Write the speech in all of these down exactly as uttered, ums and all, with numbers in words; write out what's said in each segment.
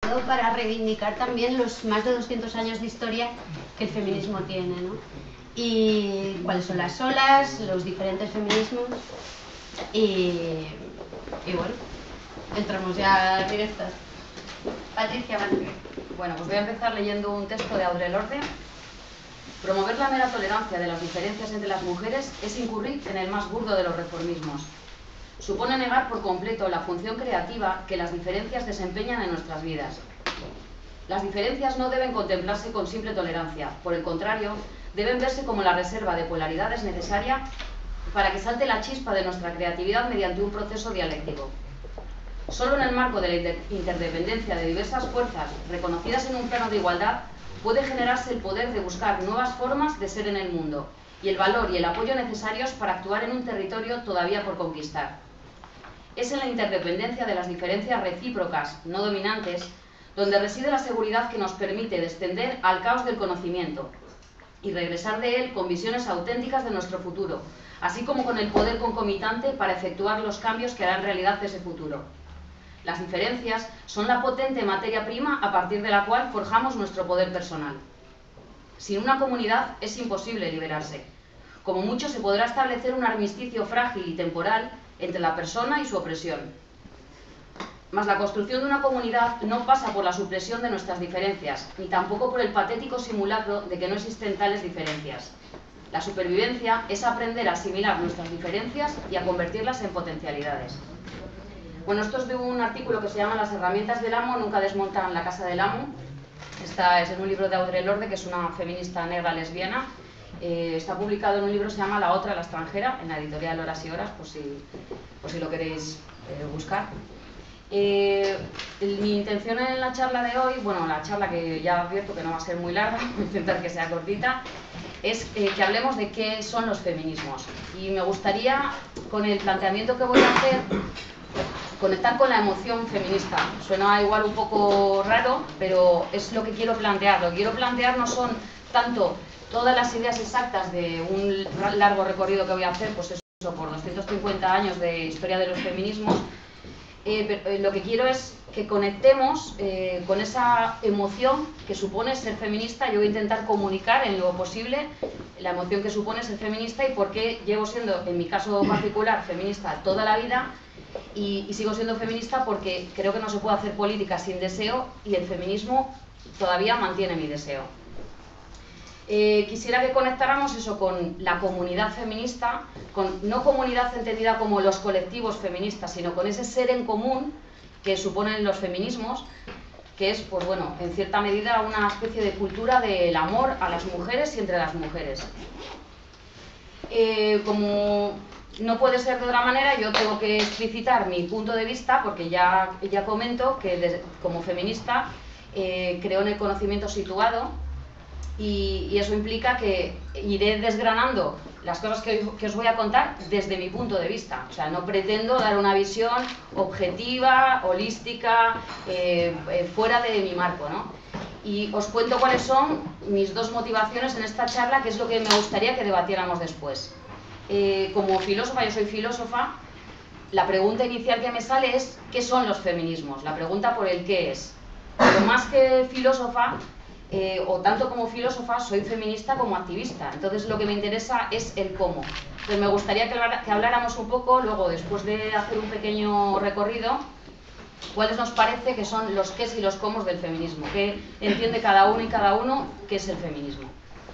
todo para reivindicar también los más de doscientos años de historia que el feminismo tiene, ¿no? Y cuáles son las olas, los diferentes feminismos y, y bueno, entramos ya directas. Patricia, Patricia. Bueno, pues voy a empezar leyendo un texto de Audre Lorde. Promover la mera tolerancia de las diferencias entre las mujeres es incurrir en el más burdo de los reformismos. Supone negar por completo la función creativa que las diferencias desempeñan en nuestras vidas. Las diferencias no deben contemplarse con simple tolerancia, por el contrario, deben verse como la reserva de polaridades necesaria para que salte la chispa de nuestra creatividad mediante un proceso dialéctico. Solo en el marco de la interdependencia de diversas fuerzas reconocidas en un plano de igualdad puede generarse el poder de buscar nuevas formas de ser en el mundo y el valor y el apoyo necesarios para actuar en un territorio todavía por conquistar. Es en la interdependencia de las diferencias recíprocas, no dominantes, donde reside la seguridad que nos permite descender al caos del conocimiento y regresar de él con visiones auténticas de nuestro futuro, así como con el poder concomitante para efectuar los cambios que harán realidad ese futuro. Las diferencias son la potente materia prima a partir de la cual forjamos nuestro poder personal. Sin una comunidad es imposible liberarse. Como mucho se podrá establecer un armisticio frágil y temporal entre la persona y su opresión. Mas la construcción de una comunidad no pasa por la supresión de nuestras diferencias, ni tampoco por el patético simulacro de que no existen tales diferencias. La supervivencia es aprender a asimilar nuestras diferencias y a convertirlas en potencialidades. Bueno, esto es de un artículo que se llama Las herramientas del amo nunca desmontan la casa del amo. Esta es en un libro de Audre Lorde, que es una feminista negra lesbiana. Eh, está publicado en un libro que se llama La otra, la extranjera, en la editorial Horas y Horas, por si, por si lo queréis eh, buscar. Eh, mi intención en la charla de hoy, bueno, la charla que ya advierto que no va a ser muy larga, voy a intentar que sea cortita, es eh, que hablemos de qué son los feminismos. Y me gustaría, con el planteamiento que voy a hacer, conectar con la emoción feminista. Suena igual un poco raro, pero es lo que quiero plantear. Lo que quiero plantear no son tanto todas las ideas exactas de un largo recorrido que voy a hacer, pues eso, por doscientos cincuenta años de historia de los feminismos. Eh, pero, eh, lo que quiero es que conectemos eh, con esa emoción que supone ser feminista. Yo voy a intentar comunicar en lo posible la emoción que supone ser feminista y por qué llevo siendo, en mi caso particular, feminista toda la vida. Y, y sigo siendo feminista porque creo que no se puede hacer política sin deseo y el feminismo todavía mantiene mi deseo. Eh, quisiera que conectáramos eso con la comunidad feminista, con, no comunidad entendida como los colectivos feministas, sino con ese ser en común que suponen los feminismos, que es, pues bueno, en cierta medida una especie de cultura del amor a las mujeres y entre las mujeres. Eh, como no puede ser de otra manera, yo tengo que explicitar mi punto de vista, porque ya, ya comento que de, como feminista eh, creo en el conocimiento situado y, y eso implica que iré desgranando las cosas que, que os voy a contar desde mi punto de vista. O sea, no pretendo dar una visión objetiva, holística, eh, eh, fuera de mi marco, ¿no? Y os cuento cuáles son mis dos motivaciones en esta charla, que es lo que me gustaría que debatiéramos después. Eh, como filósofa, yo soy filósofa, la pregunta inicial que me sale es ¿qué son los feminismos? La pregunta por el qué es. Pero más que filósofa, eh, o tanto como filósofa, soy feminista como activista. Entonces lo que me interesa es el cómo. Entonces me gustaría que, hablar, que habláramos un poco, luego después de hacer un pequeño recorrido, cuáles nos parece que son los qués y los cómos del feminismo, qué entiende cada uno y cada uno qué es el feminismo.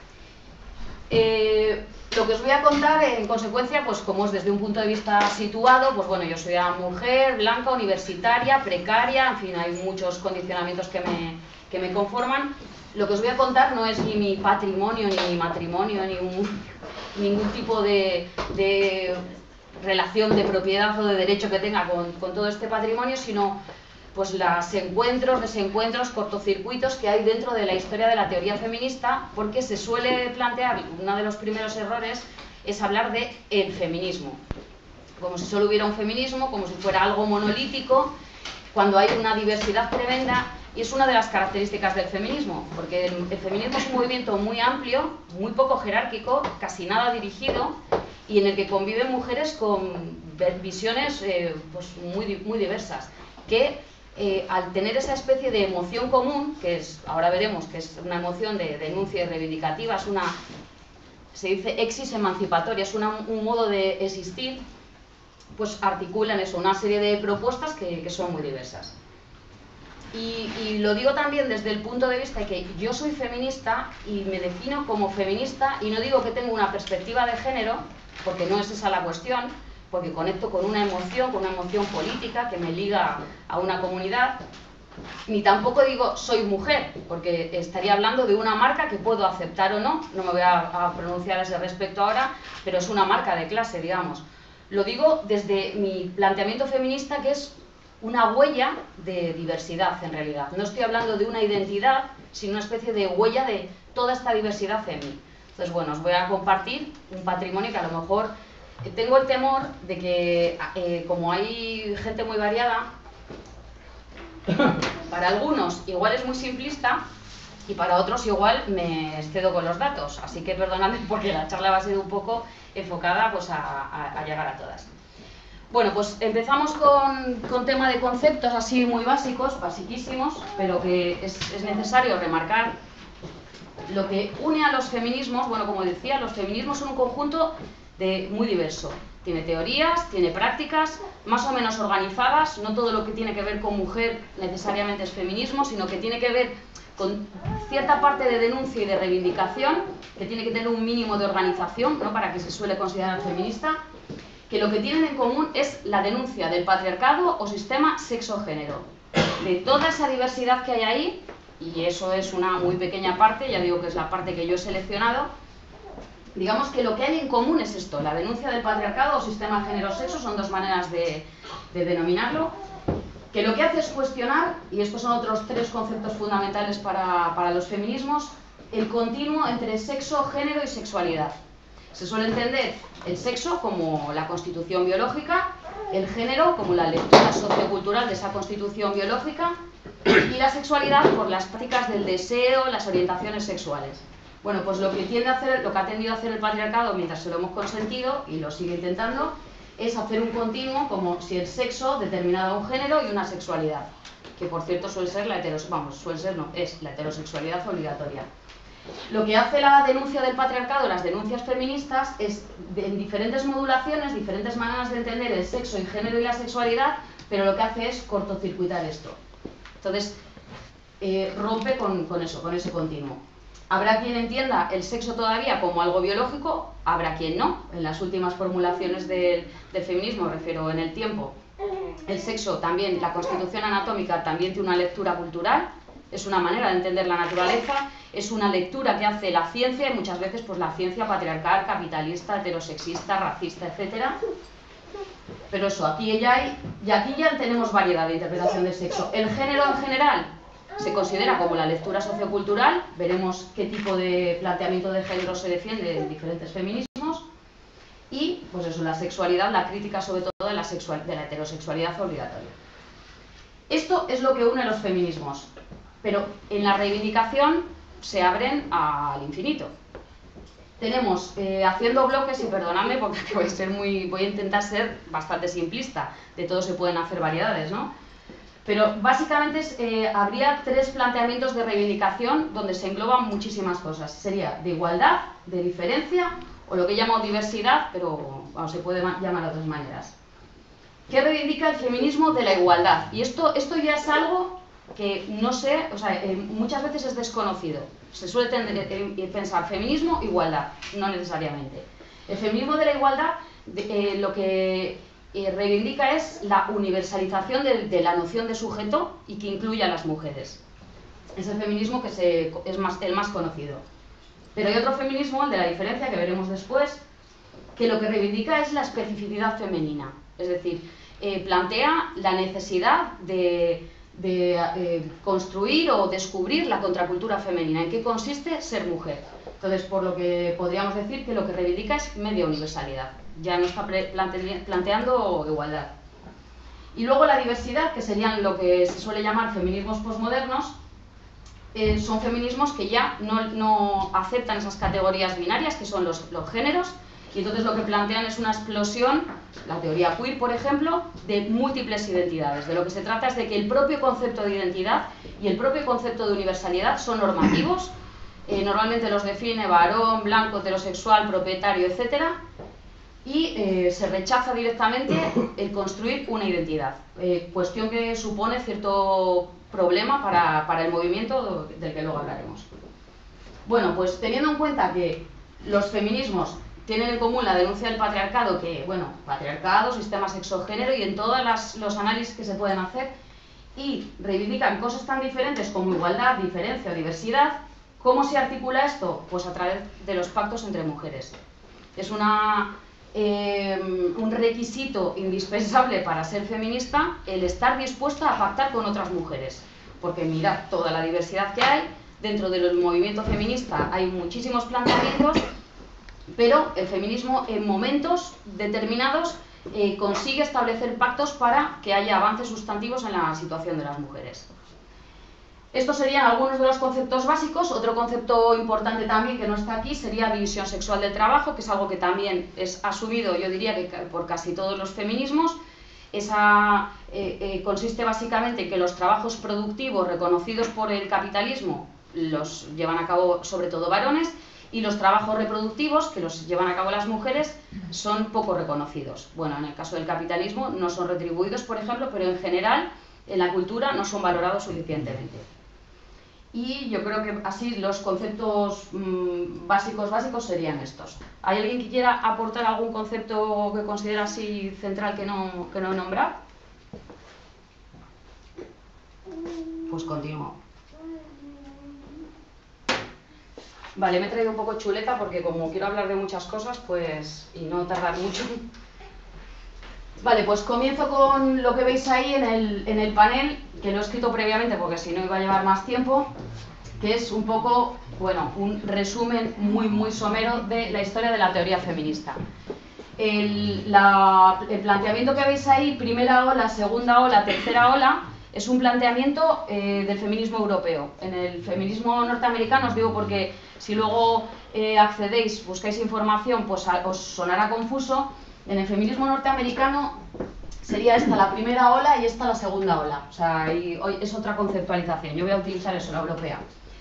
Eh, lo que os voy a contar, en consecuencia, pues como es desde un punto de vista situado, pues bueno, yo soy una mujer blanca, universitaria, precaria, en fin, hay muchos condicionamientos que me, que me conforman. Lo que os voy a contar no es ni mi patrimonio, ni mi matrimonio, ni un, ningún tipo de, de relación de propiedad o de derecho que tenga con, con todo este patrimonio, sino pues los encuentros, desencuentros, cortocircuitos que hay dentro de la historia de la teoría feminista, porque se suele plantear, uno de los primeros errores es hablar de el feminismo, como si solo hubiera un feminismo, como si fuera algo monolítico, cuando hay una diversidad tremenda, y es una de las características del feminismo, porque el, el feminismo es un movimiento muy amplio, muy poco jerárquico, casi nada dirigido, y en el que conviven mujeres con visiones eh, pues muy, muy diversas, que eh, al tener esa especie de emoción común, que es, ahora veremos que es una emoción de denuncia y reivindicativa, es una, se dice exis emancipatoria, es una, un modo de existir, pues articulan eso, una serie de propuestas que, que son muy diversas. Y, y lo digo también desde el punto de vista de que yo soy feminista y me defino como feminista, y no digo que tengo una perspectiva de género, porque no es esa la cuestión, porque conecto con una emoción, con una emoción política que me liga a una comunidad, ni tampoco digo soy mujer, porque estaría hablando de una marca que puedo aceptar o no, no me voy a, a pronunciar a ese respecto ahora, pero es una marca de clase, digamos. Lo digo desde mi planteamiento feminista, que es una huella de diversidad en realidad. No estoy hablando de una identidad, sino una especie de huella de toda esta diversidad en mí. Entonces, bueno, os voy a compartir un patrimonio que a lo mejor tengo el temor de que, eh, como hay gente muy variada, para algunos igual es muy simplista y para otros igual me excedo con los datos. Así que perdonadme porque la charla va a ser un poco enfocada pues, a, a, a llegar a todas. Bueno, pues empezamos con, con tema de conceptos así muy básicos, basiquísimos, pero que es, es necesario remarcar lo que une a los feminismos. Bueno, como decía, los feminismos son un conjunto de, muy diverso. Tiene teorías, tiene prácticas, más o menos organizadas. No todo lo que tiene que ver con mujer necesariamente es feminismo, sino que tiene que ver con cierta parte de denuncia y de reivindicación, que tiene que tener un mínimo de organización, ¿no?, para que se suele considerar feminista, que lo que tienen en común es la denuncia del patriarcado o sistema sexo-género. De toda esa diversidad que hay ahí, y eso es una muy pequeña parte, ya digo que es la parte que yo he seleccionado, digamos que lo que hay en común es esto: la denuncia del patriarcado o sistema género-sexo, son dos maneras de, de denominarlo, que lo que hace es cuestionar, y estos son otros tres conceptos fundamentales para, para los feminismos, el continuo entre sexo, género y sexualidad. Se suele entender el sexo como la constitución biológica, el género como la lectura sociocultural de esa constitución biológica, y la sexualidad por las prácticas del deseo, las orientaciones sexuales. Bueno, pues lo que tiende a hacer, lo que ha tendido a hacer el patriarcado mientras se lo hemos consentido, y lo sigue intentando, es hacer un continuo como si el sexo determinara un género y una sexualidad, que por cierto suele ser la heterosexualidad, vamos, suele ser no, es la heterosexualidad obligatoria. Lo que hace la denuncia del patriarcado, las denuncias feministas, es de, en diferentes modulaciones, diferentes maneras de entender el sexo, el género y la sexualidad, pero lo que hace es cortocircuitar esto. Entonces, eh, rompe con, con eso, con ese continuo. Habrá quien entienda el sexo todavía como algo biológico, habrá quien no. En las últimas formulaciones del, del feminismo, refiero en el tiempo, el sexo también, la constitución anatómica también tiene una lectura cultural, es una manera de entender la naturaleza, es una lectura que hace la ciencia, y muchas veces pues la ciencia patriarcal, capitalista, heterosexista, racista, etcétera. Pero eso, aquí ya hay, y aquí ya tenemos variedad de interpretación del sexo. El género en general se considera como la lectura sociocultural, veremos qué tipo de planteamiento de género se defiende en diferentes feminismos, y pues eso, la sexualidad, la crítica sobre todo de la, sexual, de la heterosexualidad obligatoria. Esto es lo que une a los feminismos, pero en la reivindicación se abren al infinito. Tenemos, eh, haciendo bloques, y perdonadme porque voy a, ser muy, voy a intentar ser bastante simplista, de todo se pueden hacer variedades, ¿no? Pero básicamente eh, habría tres planteamientos de reivindicación donde se engloban muchísimas cosas. Sería de igualdad, de diferencia, o lo que llamo diversidad, pero bueno, se puede llamar de otras maneras. ¿Qué reivindica el feminismo de la igualdad? Y esto, esto ya es algo que no sé, o sea, eh, muchas veces es desconocido. Se suele tender, eh, pensar feminismo, igualdad, no necesariamente. El feminismo de la igualdad de, eh, lo que eh, reivindica es la universalización de, de la noción de sujeto y que incluya a las mujeres. Es el feminismo que se, es más, el más conocido. Pero hay otro feminismo, el de la diferencia, que veremos después, que lo que reivindica es la especificidad femenina. Es decir, eh, plantea la necesidad de... de eh, construir o descubrir la contracultura femenina. ¿En qué consiste ser mujer? Entonces, por lo que podríamos decir que lo que reivindica es media universalidad. Ya no está plante planteando igualdad. Y luego la diversidad, que serían lo que se suele llamar feminismos posmodernos, eh, son feminismos que ya no, no aceptan esas categorías binarias, que son los, los géneros, y entonces lo que plantean es una explosión, la teoría queer, por ejemplo, de múltiples identidades. De lo que se trata es de que el propio concepto de identidad y el propio concepto de universalidad son normativos, eh, normalmente los define varón, blanco, heterosexual, propietario, etcétera, y eh, se rechaza directamente el construir una identidad, eh, cuestión que supone cierto problema para, para el movimiento del que luego hablaremos. Bueno, pues teniendo en cuenta que los feminismos tienen en común la denuncia del patriarcado, que, bueno, patriarcado, sistema sexogénero y en todos los análisis que se pueden hacer, y reivindican cosas tan diferentes como igualdad, diferencia o diversidad, ¿cómo se articula esto? Pues a través de los pactos entre mujeres. Es una... Eh, un requisito indispensable para ser feminista el estar dispuesta a pactar con otras mujeres, porque mirad toda la diversidad que hay dentro del movimiento feminista, hay muchísimos planteamientos, pero el feminismo en momentos determinados eh, consigue establecer pactos para que haya avances sustantivos en la situación de las mujeres. Estos serían algunos de los conceptos básicos. Otro concepto importante también que no está aquí sería división sexual del trabajo, que es algo que también es asumido, yo diría, que por casi todos los feminismos. Esa eh, eh, consiste básicamente en que los trabajos productivos reconocidos por el capitalismo los llevan a cabo sobre todo varones, y los trabajos reproductivos que los llevan a cabo las mujeres son poco reconocidos. Bueno, en el caso del capitalismo no son retribuidos, por ejemplo, pero en general en la cultura no son valorados suficientemente. Y yo creo que así los conceptos mmm, básicos básicos serían estos. ¿Hay alguien que quiera aportar algún concepto que considera así central que no, que no he nombrado? Pues continúo. Vale, me he traído un poco chuleta porque como quiero hablar de muchas cosas, pues, y no tardar mucho. Vale, pues comienzo con lo que veis ahí en el, en el panel, que lo he escrito previamente porque si no iba a llevar más tiempo, que es un poco, bueno, un resumen muy, muy somero de la historia de la teoría feminista. El, la, el planteamiento que veis ahí, primera ola, segunda ola, tercera ola, es un planteamiento eh, del feminismo europeo. En el feminismo norteamericano, os digo porque si luego eh, accedéis, buscáis información, pues a, os sonará confuso. En el feminismo norteamericano sería esta la primera ola y esta la segunda ola. O sea, y hoy es otra conceptualización. Yo voy a utilizar eso, la europea.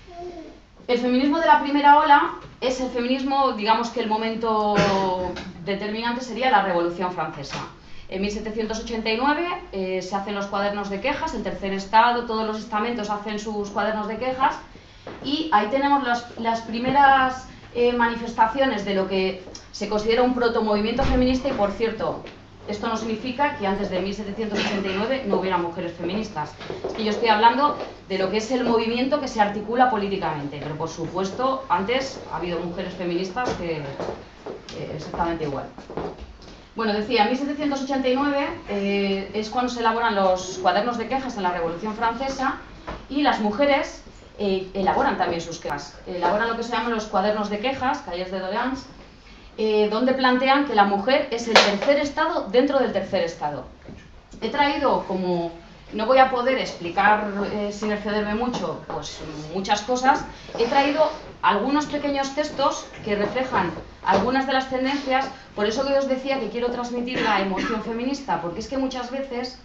El feminismo de la primera ola es el feminismo, digamos que el momento determinante sería la Revolución Francesa. En mil setecientos ochenta y nueve eh, se hacen los cuadernos de quejas, el tercer estado, todos los estamentos hacen sus cuadernos de quejas, y ahí tenemos las, las primeras eh, manifestaciones de lo que se considera un protomovimiento feminista. Y por cierto, esto no significa que antes de mil setecientos ochenta y nueve no hubiera mujeres feministas. Es que yo estoy hablando de lo que es el movimiento que se articula políticamente, pero por supuesto antes ha habido mujeres feministas que eh, exactamente igual. Bueno, decía, en mil setecientos ochenta y nueve eh, es cuando se elaboran los cuadernos de quejas en la Revolución Francesa, y las mujeres eh, elaboran también sus quejas. Elaboran lo que se llaman los cuadernos de quejas, cahiers de doléances, eh, donde plantean que la mujer es el tercer estado dentro del tercer estado. He traído, como no voy a poder explicar eh, sin excederme mucho, pues muchas cosas, he traído algunos pequeños textos que reflejan algunas de las tendencias. Por eso que os decía que quiero transmitir la emoción feminista, porque es que muchas veces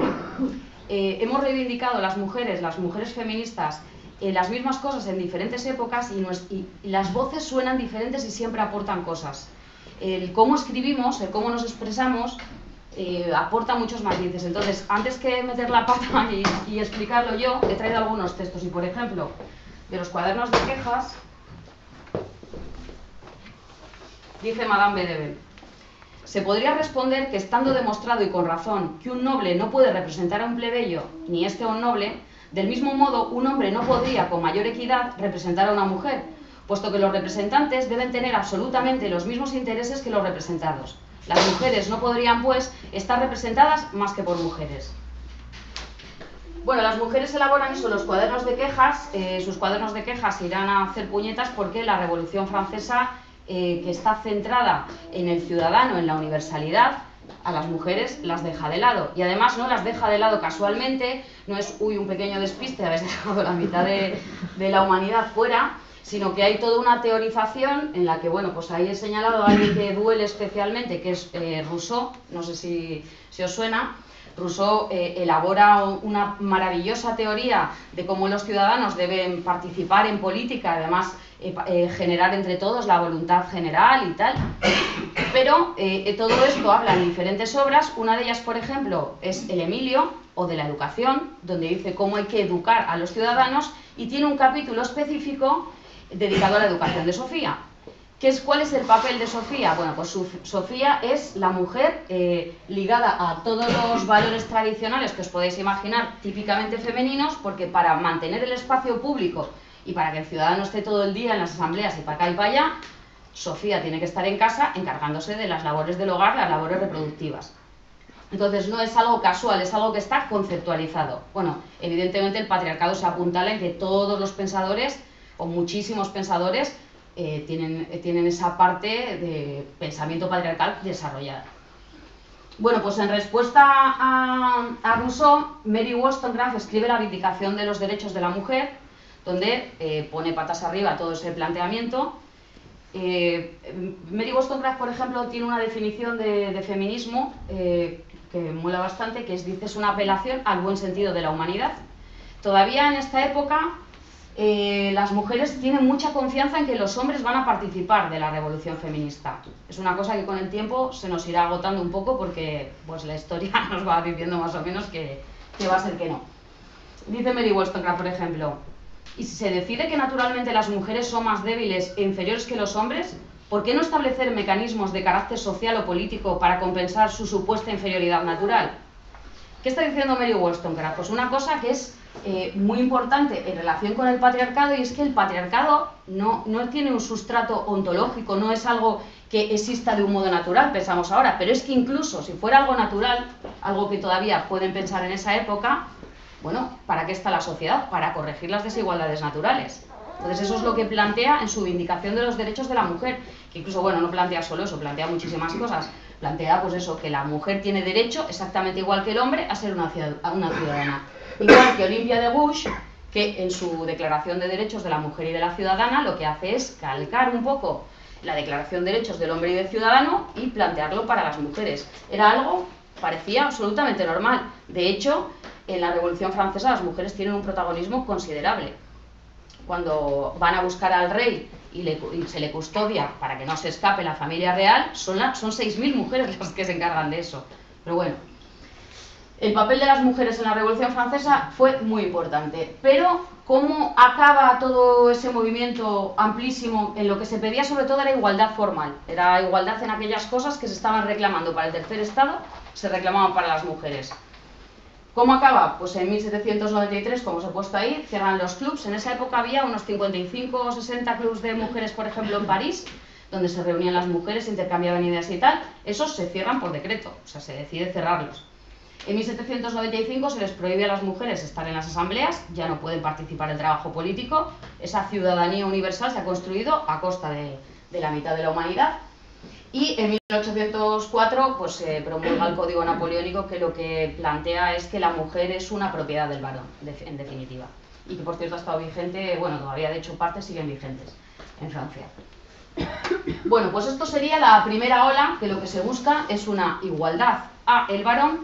eh, hemos reivindicado las mujeres, las mujeres feministas, eh, las mismas cosas en diferentes épocas, y, nos, y, y las voces suenan diferentes y siempre aportan cosas. El cómo escribimos, el cómo nos expresamos, eh, aporta muchos matices. Entonces, antes que meter la pata y, y explicarlo yo, he traído algunos textos. Y por ejemplo, de los cuadernos de quejas, dice Madame Bedevere: se podría responder que, estando demostrado y con razón que un noble no puede representar a un plebeyo, ni éste a un noble, del mismo modo un hombre no podría con mayor equidad representar a una mujer, puesto que los representantes deben tener absolutamente los mismos intereses que los representados. Las mujeres no podrían, pues, estar representadas más que por mujeres. Bueno, las mujeres elaboran eso, los cuadernos de quejas. Eh, sus cuadernos de quejas irán a hacer puñetas porque la Revolución Francesa, Eh, que está centrada en el ciudadano, en la universalidad, a las mujeres las deja de lado. Y además no las deja de lado casualmente, no es, uy, un pequeño despiste, habéis dejado la mitad de, de la humanidad fuera, sino que hay toda una teorización en la que, bueno, pues ahí he señalado a alguien que duele especialmente, que es eh, Rousseau, no sé si, si os suena. Rousseau eh, elabora una maravillosa teoría de cómo los ciudadanos deben participar en política, además eh, eh, generar entre todos la voluntad general y tal. Pero eh, todo esto habla en diferentes obras. Una de ellas, por ejemplo, es El Emilio, o de la educación, donde dice cómo hay que educar a los ciudadanos, y tiene un capítulo específico dedicado a la educación de Sofía. ¿Qué es, ¿Cuál es el papel de Sofía? Bueno, pues su, Sofía es la mujer eh, ligada a todos los valores tradicionales que os podéis imaginar, típicamente femeninos, porque para mantener el espacio público y para que el ciudadano esté todo el día en las asambleas y para acá y para allá, Sofía tiene que estar en casa encargándose de las labores del hogar, las labores reproductivas. Entonces no es algo casual, es algo que está conceptualizado. Bueno, evidentemente el patriarcado se apuntala en que todos los pensadores, o muchísimos pensadores, Eh, tienen, eh, tienen esa parte de pensamiento patriarcal desarrollada. Bueno, pues en respuesta a, a Rousseau, Mary Wollstonecraft escribe La Vindicación de los Derechos de la Mujer, donde eh, pone patas arriba todo ese planteamiento. Eh, Mary Wollstonecraft, por ejemplo, tiene una definición de, de feminismo eh, que mola bastante, que es, dice, es una apelación al buen sentido de la humanidad. Todavía en esta época, Eh, las mujeres tienen mucha confianza en que los hombres van a participar de la revolución feminista. Es una cosa que con el tiempo se nos irá agotando un poco porque pues, la historia nos va diciendo más o menos que, que va a ser que no. Dice Mary Wollstonecraft, por ejemplo, y si se decide que naturalmente las mujeres son más débiles e inferiores que los hombres, ¿por qué no establecer mecanismos de carácter social o político para compensar su supuesta inferioridad natural? ¿Qué está diciendo Mary Wollstonecraft? Pues una cosa que es eh, muy importante en relación con el patriarcado, y es que el patriarcado no, no tiene un sustrato ontológico, no es algo que exista de un modo natural, pensamos ahora, pero es que incluso si fuera algo natural, algo que todavía pueden pensar en esa época, bueno, ¿para qué está la sociedad? Para corregir las desigualdades naturales. Entonces eso es lo que plantea en su Vindicación de los Derechos de la Mujer, que incluso, bueno, no plantea solo eso, plantea muchísimas cosas. Plantea, pues eso, que la mujer tiene derecho, exactamente igual que el hombre, a ser una ciudadana. Igual que Olympia de Gouges, que en su Declaración de Derechos de la Mujer y de la Ciudadana lo que hace es calcar un poco la Declaración de Derechos del Hombre y del Ciudadano y plantearlo para las mujeres. Era algo, parecía absolutamente normal. De hecho, en la Revolución Francesa las mujeres tienen un protagonismo considerable. Cuando van a buscar al rey y, le, y se le custodia para que no se escape la familia real, son, la, son seis mil mujeres las que se encargan de eso. Pero bueno, el papel de las mujeres en la Revolución Francesa fue muy importante. Pero ¿cómo acaba todo ese movimiento amplísimo? En lo que se pedía sobre todo era igualdad formal. Era igualdad en aquellas cosas que se estaban reclamando para el tercer estado, se reclamaban para las mujeres. ¿Cómo acaba? Pues en mil setecientos noventa y tres, como os he puesto ahí, cierran los clubs. En esa época había unos cincuenta y cinco o sesenta clubs de mujeres, por ejemplo, en París, donde se reunían las mujeres, intercambiaban ideas y tal. Esos se cierran por decreto, o sea, se decide cerrarlos. En mil setecientos noventa y cinco se les prohíbe a las mujeres estar en las asambleas, ya no pueden participar en el trabajo político. Esa ciudadanía universal se ha construido a costa de, de la mitad de la humanidad. Y en mil ochocientos cuatro pues, se eh, promulga el Código Napoleónico, que lo que plantea es que la mujer es una propiedad del varón, de, en definitiva. Y que por cierto ha estado vigente, bueno, todavía de hecho partes siguen vigentes en Francia. Bueno, pues esto sería la primera ola, que lo que se busca es una igualdad a el varón.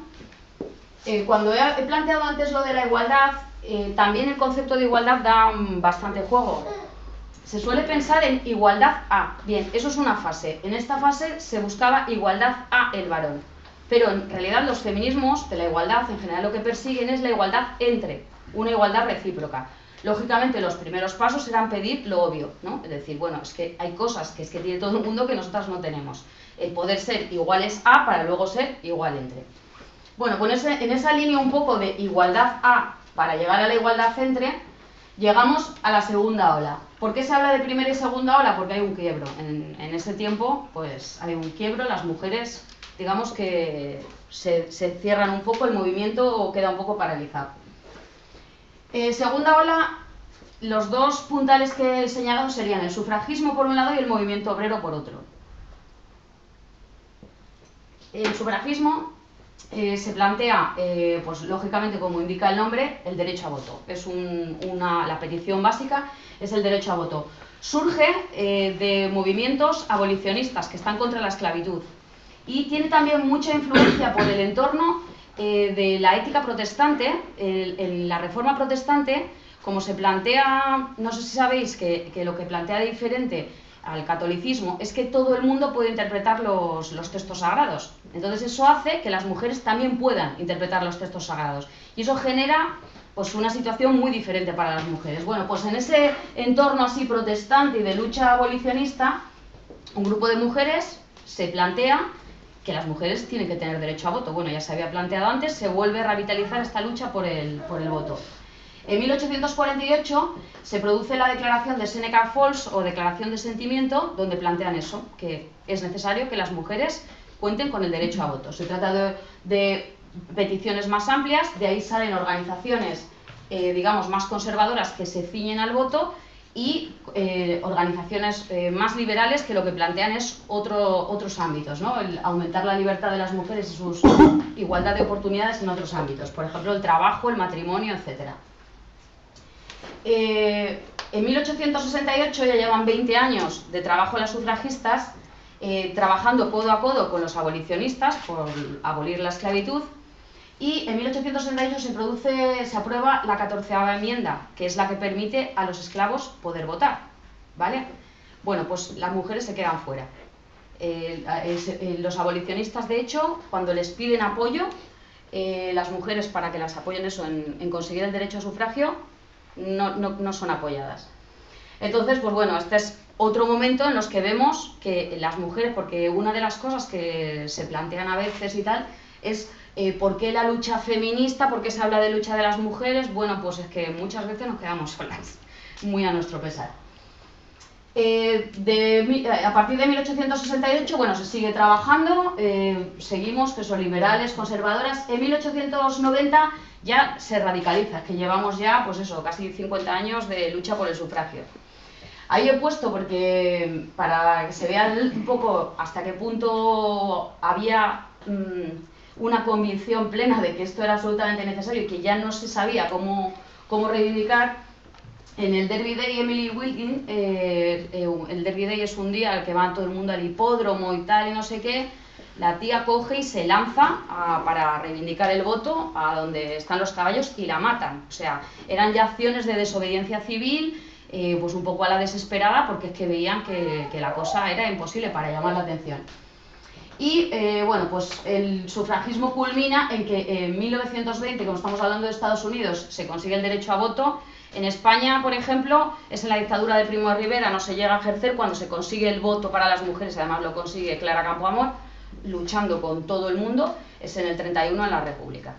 Eh, cuando he, he planteado antes lo de la igualdad, eh, también el concepto de igualdad da um, bastante juego. Se suele pensar en igualdad a. Bien, eso es una fase. En esta fase se buscaba igualdad a el varón. Pero en realidad los feminismos de la igualdad en general lo que persiguen es la igualdad entre, una igualdad recíproca. Lógicamente los primeros pasos eran pedir lo obvio, ¿no? Es decir, bueno, es que hay cosas que es que tiene todo el mundo que nosotras no tenemos. El poder ser iguales a para luego ser igual entre. Bueno, pues en esa línea un poco de igualdad a para llegar a la igualdad entre, llegamos a la segunda ola. ¿Por qué se habla de primera y segunda ola? Porque hay un quiebro. En, en ese tiempo, pues hay un quiebro, las mujeres, digamos que se, se cierran un poco, el movimiento queda un poco paralizado. Eh, segunda ola, los dos puntales que he señalado serían el sufragismo por un lado y el movimiento obrero por otro. El sufragismo eh, se plantea, eh, pues lógicamente, como indica el nombre, el derecho a voto. Es un, una, la petición básica es el derecho a voto. Surge eh, de movimientos abolicionistas que están contra la esclavitud y tiene también mucha influencia por el entorno eh, de la ética protestante. El, el, la reforma protestante, como se plantea, no sé si sabéis que, que lo que plantea diferente al catolicismo es que todo el mundo puede interpretar los, los textos sagrados. Entonces eso hace que las mujeres también puedan interpretar los textos sagrados. Y eso genera pues una situación muy diferente para las mujeres. Bueno, pues en ese entorno así protestante y de lucha abolicionista, un grupo de mujeres se plantea que las mujeres tienen que tener derecho a voto. Bueno, ya se había planteado antes, se vuelve a revitalizar esta lucha por el, por el voto. En mil ochocientos cuarenta y ocho se produce la declaración de Seneca Falls o declaración de sentimiento, donde plantean eso, que es necesario que las mujeres cuenten con el derecho a voto. Se trata de, de peticiones más amplias, de ahí salen organizaciones, eh, digamos, más conservadoras que se ciñen al voto y eh, organizaciones eh, más liberales que lo que plantean es otro, otros ámbitos, ¿no? El aumentar la libertad de las mujeres y su igualdad de oportunidades en otros ámbitos, por ejemplo, el trabajo, el matrimonio, etcétera. Eh, en mil ochocientos sesenta y ocho ya llevan veinte años de trabajo las sufragistas, eh, trabajando codo a codo con los abolicionistas por abolir la esclavitud, y en mil ochocientos sesenta y ocho se produce, se aprueba la catorceava enmienda, que es la que permite a los esclavos poder votar, ¿vale? Bueno, pues las mujeres se quedan fuera. Eh, eh, los abolicionistas, de hecho, cuando les piden apoyo, eh, las mujeres, para que las apoyen eso en, en conseguir el derecho a sufragio, No, no, no son apoyadas. Entonces, pues bueno, este es otro momento en los que vemos que las mujeres, porque una de las cosas que se plantean a veces y tal, es eh, ¿por qué la lucha feminista? ¿Por qué se habla de lucha de las mujeres? Bueno, pues es que muchas veces nos quedamos solas, muy a nuestro pesar. Eh, de, a partir de mil ochocientos sesenta y ocho, bueno, se sigue trabajando, eh, seguimos, que son liberales, conservadoras. En mil ochocientos noventa ya se radicaliza, que llevamos ya, pues eso, casi cincuenta años de lucha por el sufragio. Ahí he puesto, porque para que se vea un poco hasta qué punto había mmm, una convicción plena de que esto era absolutamente necesario y que ya no se sabía cómo, cómo reivindicar. En el Derby Day, Emily Wilkins, eh, eh, el Derby Day es un día al que va todo el mundo al hipódromo y tal y no sé qué. La tía coge y se lanza a, para reivindicar el voto a donde están los caballos y la matan. O sea, eran ya acciones de desobediencia civil, eh, pues un poco a la desesperada, porque es que veían que, que la cosa era imposible para llamar la atención. Y eh, bueno, pues el sufragismo culmina en que en mil novecientos veinte, como estamos hablando de Estados Unidos, se consigue el derecho a voto. En España, por ejemplo, es en la dictadura de Primo de Rivera, no se llega a ejercer cuando se consigue el voto para las mujeres, además lo consigue Clara Campoamor, luchando con todo el mundo, es en el treinta y uno en la República.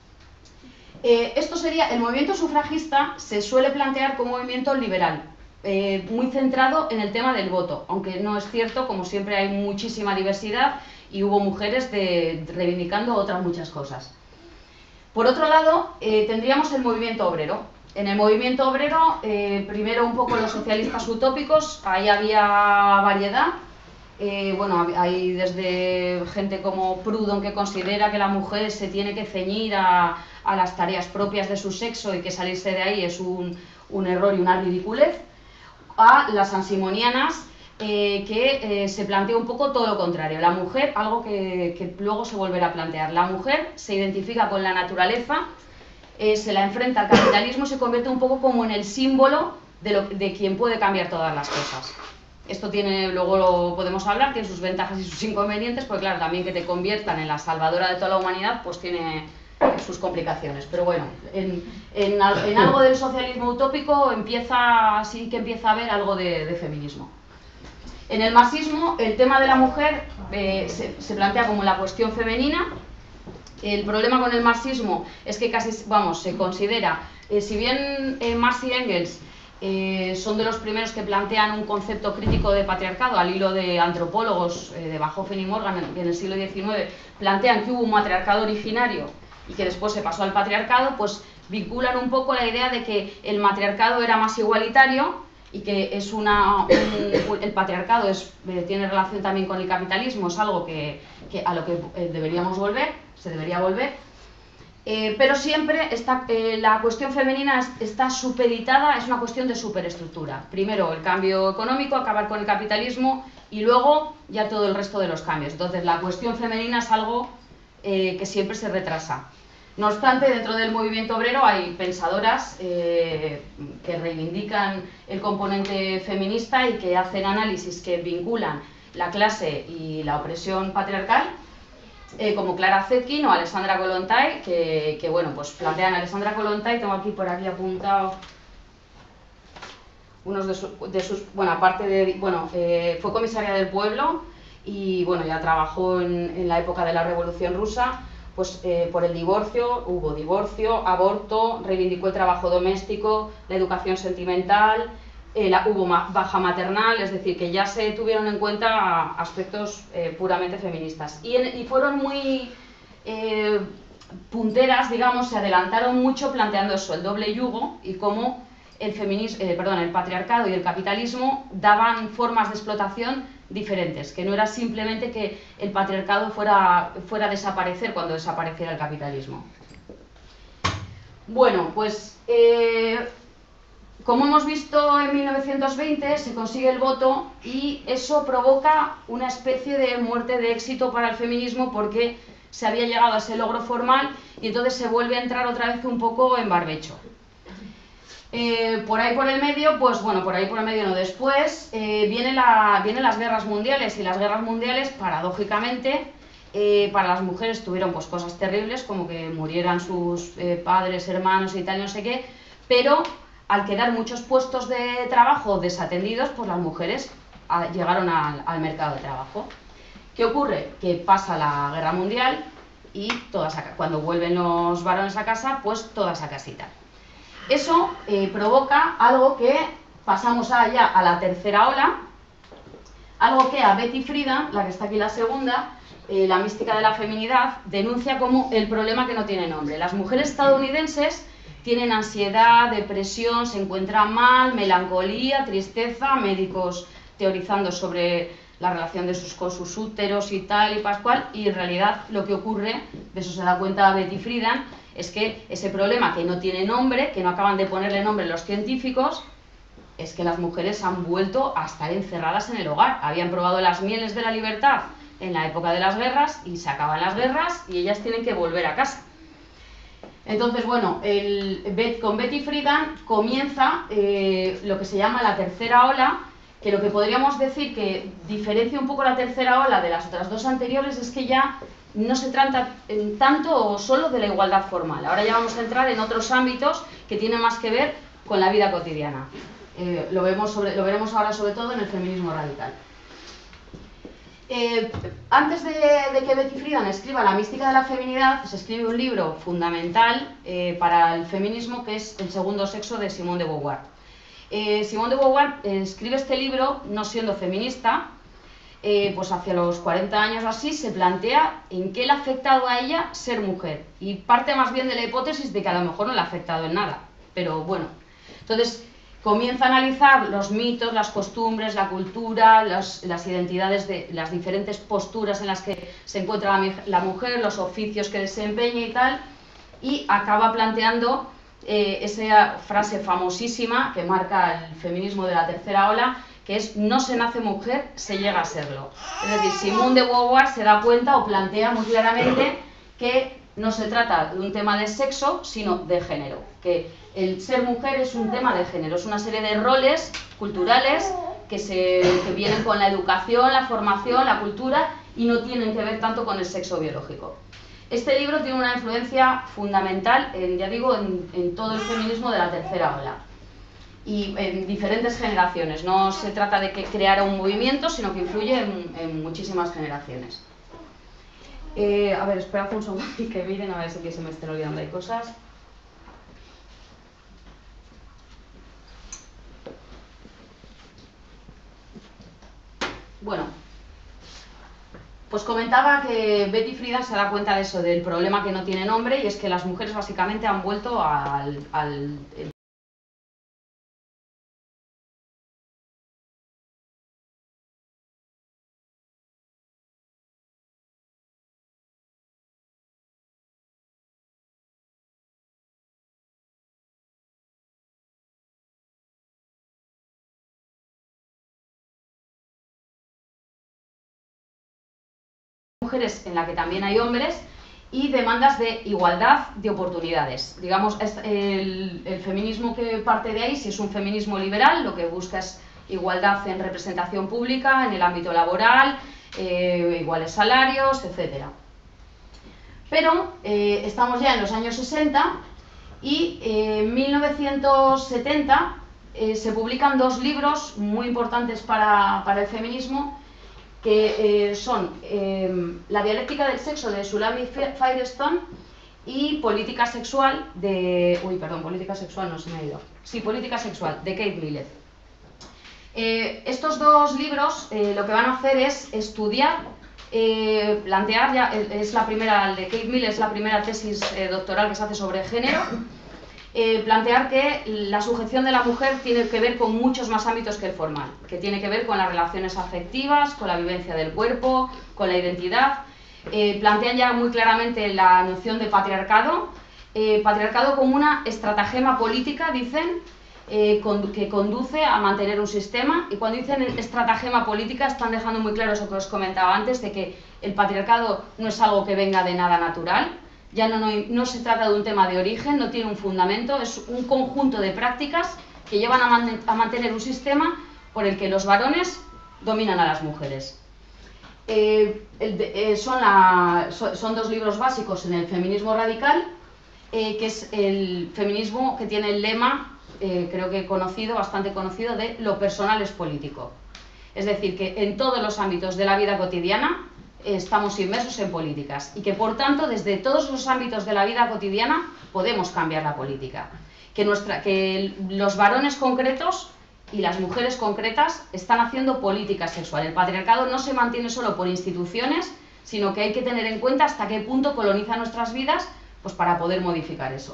Eh, esto sería, el movimiento sufragista se suele plantear como movimiento liberal, eh, muy centrado en el tema del voto, aunque no es cierto, como siempre hay muchísima diversidad y hubo mujeres de, reivindicando otras muchas cosas. Por otro lado, eh, tendríamos el movimiento obrero. En el movimiento obrero, eh, primero un poco los socialistas utópicos, ahí había variedad. Eh, bueno, hay desde gente como Proudhon, que considera que la mujer se tiene que ceñir a, a las tareas propias de su sexo y que salirse de ahí es un, un error y una ridiculez, a las ansimonianas, eh, que eh, se plantea un poco todo lo contrario. La mujer, algo que, que luego se volverá a plantear, la mujer se identifica con la naturaleza, eh, se la enfrenta al capitalismo y se convierte un poco como en el símbolo de, lo, de quien puede cambiar todas las cosas. Esto tiene, luego lo podemos hablar, tiene sus ventajas y sus inconvenientes, porque claro, también que te conviertan en la salvadora de toda la humanidad, pues tiene sus complicaciones. Pero bueno, en, en, en algo del socialismo utópico empieza, sí que empieza a haber algo de, de feminismo. En el marxismo, el tema de la mujer eh, se, se plantea como la cuestión femenina. El problema con el marxismo es que casi, vamos, se considera, eh, si bien eh, Marx y Engels eh, son de los primeros que plantean un concepto crítico de patriarcado, al hilo de antropólogos eh, de Bachofen y Morgan en, en el siglo diecinueve, plantean que hubo un matriarcado originario y que después se pasó al patriarcado, pues vinculan un poco la idea de que el matriarcado era más igualitario y que es una, un, el patriarcado es, eh, tiene relación también con el capitalismo, es algo que, que a lo que eh, deberíamos volver. se debería volver, eh, pero siempre está, eh, la cuestión femenina es, está supeditada, es una cuestión de superestructura. Primero el cambio económico, acabar con el capitalismo y luego ya todo el resto de los cambios. Entonces la cuestión femenina es algo eh, que siempre se retrasa. No obstante, dentro del movimiento obrero hay pensadoras eh, que reivindican el componente feminista y que hacen análisis que vinculan la clase y la opresión patriarcal, eh, como Clara Zetkin o Alexandra Kollontai, que, que bueno, pues plantean a Alexandra Kollontai, tengo aquí por aquí apuntado unos de, su, de sus, bueno, aparte de, bueno, eh, fue comisaria del pueblo y bueno, ya trabajó en, en la época de la Revolución Rusa, pues eh, por el divorcio, hubo divorcio, aborto, reivindicó el trabajo doméstico, la educación sentimental, eh, la, hubo ma, baja maternal, es decir, que ya se tuvieron en cuenta aspectos eh, puramente feministas. Y, en, y fueron muy eh, punteras, digamos, se adelantaron mucho planteando eso, el doble yugo y cómo el, feminismo, eh, perdón, el patriarcado y el capitalismo daban formas de explotación diferentes, que no era simplemente que el patriarcado fuera, fuera a desaparecer cuando desapareciera el capitalismo. Bueno, pues eh, como hemos visto en mil novecientos veinte se consigue el voto y eso provoca una especie de muerte de éxito para el feminismo porque se había llegado a ese logro formal y entonces se vuelve a entrar otra vez un poco en barbecho. Eh, por ahí por el medio, pues bueno, por ahí por el medio no, después eh, viene la, vienen las guerras mundiales y las guerras mundiales, paradójicamente, eh, para las mujeres tuvieron pues cosas terribles, como que murieran sus eh, padres, hermanos y tal, no sé qué, pero al quedar muchos puestos de trabajo desatendidos, pues las mujeres a, llegaron al, al mercado de trabajo. ¿Qué ocurre? Que pasa la guerra mundial y todas a, cuando vuelven los varones a casa, pues todas a casita. Eso eh, provoca algo que pasamos allá a la tercera ola, algo que a Betty Friedan, la que está aquí la segunda, eh, la mística de la feminidad, denuncia como el problema que no tiene nombre. Las mujeres estadounidenses tienen ansiedad, depresión, se encuentran mal, melancolía, tristeza, médicos teorizando sobre la relación de sus, con sus úteros y tal y pascual, y en realidad lo que ocurre, de eso se da cuenta Betty Friedan, es que ese problema que no tiene nombre, que no acaban de ponerle nombre los científicos, es que las mujeres han vuelto a estar encerradas en el hogar. Habían probado las mieles de la libertad en la época de las guerras y se acaban las guerras y ellas tienen que volver a casa. Entonces, bueno, el, con Betty Friedan comienza eh, lo que se llama la tercera ola, que lo que podríamos decir que diferencia un poco la tercera ola de las otras dos anteriores es que ya no se trata en tanto o solo de la igualdad formal. Ahora ya vamos a entrar en otros ámbitos que tienen más que ver con la vida cotidiana. Eh, lo, vemos sobre, lo veremos ahora sobre todo en el feminismo radical. Eh, antes de, de que Betty Friedan escriba La mística de la feminidad, se escribe un libro fundamental eh, para el feminismo que es El segundo sexo de Simone de Beauvoir. Eh, Simone de Beauvoir eh, escribe este libro no siendo feminista, eh, pues hacia los cuarenta años o así se plantea en qué le ha afectado a ella ser mujer y parte más bien de la hipótesis de que a lo mejor no le ha afectado en nada, pero bueno, entonces comienza a analizar los mitos, las costumbres, la cultura, las, las identidades de las diferentes posturas en las que se encuentra la, la mujer, los oficios que desempeña y tal, y acaba planteando eh, esa frase famosísima que marca el feminismo de la tercera ola, que es no se nace mujer, se llega a serlo. Es decir, Simone de Beauvoir se da cuenta o plantea muy claramente que no se trata de un tema de sexo, sino de género, que el ser mujer es un tema de género, es una serie de roles culturales que, se, que vienen con la educación, la formación, la cultura y no tienen que ver tanto con el sexo biológico. Este libro tiene una influencia fundamental, en, ya digo, en, en todo el feminismo de la tercera ola y en diferentes generaciones. No se trata de que creara un movimiento, sino que influye en, en muchísimas generaciones. Eh, a ver, esperad un segundo y que miren a ver si se me estén olvidando, hay cosas. Bueno, pues comentaba que Betty Friedan se da cuenta de eso, del problema que no tiene nombre, y es que las mujeres básicamente han vuelto al, al mujeres en la que también hay hombres, y demandas de igualdad de oportunidades. Digamos, el, el feminismo que parte de ahí, si es un feminismo liberal, lo que busca es igualdad en representación pública, en el ámbito laboral, eh, iguales salarios, etcétera. Pero eh, estamos ya en los años sesenta y eh, en mil novecientos setenta eh, se publican dos libros muy importantes para, para el feminismo, que eh, son eh, La dialéctica del sexo de Shulamit Firestone y Política sexual de... Uy, perdón, Política sexual no se me ha ido. Sí, Política sexual, de Kate Millett. Eh, estos dos libros eh, lo que van a hacer es estudiar, eh, plantear, ya es la primera, el de Kate Millett es la primera tesis eh, doctoral que se hace sobre género, Eh, plantear que la sujeción de la mujer tiene que ver con muchos más ámbitos que el formal, que tiene que ver con las relaciones afectivas, con la vivencia del cuerpo, con la identidad. Eh, plantean ya muy claramente la noción de patriarcado, eh, patriarcado como una estratagema política, dicen, eh, con, que conduce a mantener un sistema, y cuando dicen estratagema política están dejando muy claro eso que os comentaba antes, de que el patriarcado no es algo que venga de nada natural. Ya no, no, no se trata de un tema de origen, no tiene un fundamento, es un conjunto de prácticas que llevan a, man, a mantener un sistema por el que los varones dominan a las mujeres. Eh, el de, eh, son, la, so, son dos libros básicos en el feminismo radical, eh, que es el feminismo que tiene el lema, eh, creo que conocido, bastante conocido, de lo personal es político. Es decir, que en todos los ámbitos de la vida cotidiana estamos inmersos en políticas y que por tanto desde todos los ámbitos de la vida cotidiana podemos cambiar la política, que, nuestra, que los varones concretos y las mujeres concretas están haciendo política sexual. El patriarcado no se mantiene solo por instituciones, sino que hay que tener en cuenta hasta qué punto coloniza nuestras vidas, pues para poder modificar eso.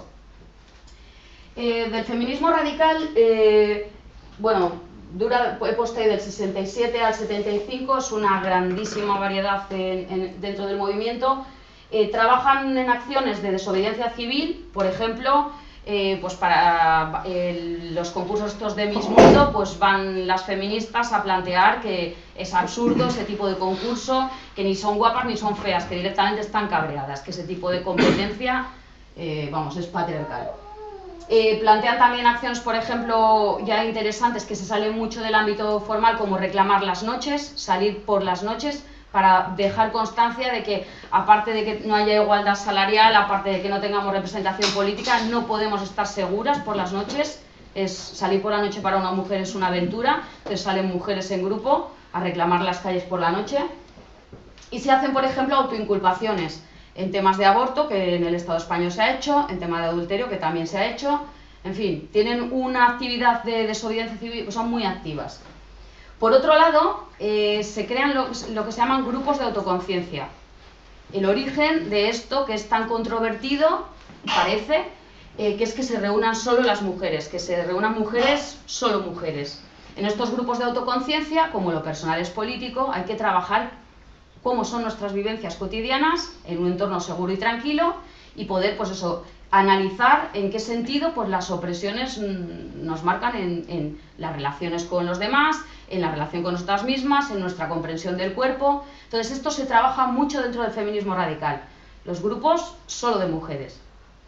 Eh, del feminismo radical, eh, bueno, Dura, he puesto ahí del sesenta y siete al setenta y cinco, es una grandísima variedad en, en, dentro del movimiento. Eh, trabajan en acciones de desobediencia civil, por ejemplo, eh, pues para eh, los concursos estos de Miss Mundo, pues van las feministas a plantear que es absurdo ese tipo de concurso, que ni son guapas ni son feas, que directamente están cabreadas, que ese tipo de competencia, eh, vamos, es patriarcal. Eh, plantean también acciones, por ejemplo, ya interesantes que se salen mucho del ámbito formal, como reclamar las noches, salir por las noches, para dejar constancia de que, aparte de que no haya igualdad salarial, aparte de que no tengamos representación política, no podemos estar seguras por las noches. Es, salir por la noche para una mujer es una aventura, entonces salen mujeres en grupo a reclamar las calles por la noche. Y se hacen, por ejemplo, autoinculpaciones en temas de aborto, que en el Estado español se ha hecho, en tema de adulterio, que también se ha hecho. En fin, tienen una actividad de desobediencia civil, pues son muy activas. Por otro lado, eh, se crean lo, lo que se llaman grupos de autoconciencia. El origen de esto, que es tan controvertido, parece, eh, que es que se reúnan solo las mujeres, que se reúnan mujeres, solo mujeres. En estos grupos de autoconciencia, como lo personal es político, hay que trabajar cómo son nuestras vivencias cotidianas en un entorno seguro y tranquilo, y poder, pues eso, analizar en qué sentido pues las opresiones nos marcan en, en las relaciones con los demás, en la relación con nosotras mismas, en nuestra comprensión del cuerpo. Entonces esto se trabaja mucho dentro del feminismo radical, los grupos solo de mujeres.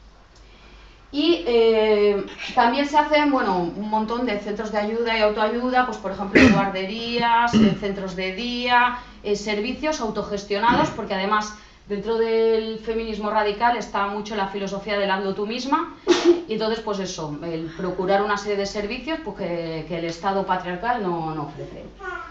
Y eh, también se hacen, bueno, un montón de centros de ayuda y autoayuda, pues por ejemplo guarderías, centros de día, eh, servicios autogestionados, porque además dentro del feminismo radical está mucho la filosofía del hazlo tú misma, y entonces pues eso, el procurar una serie de servicios pues, que, que el Estado patriarcal no, no ofrece.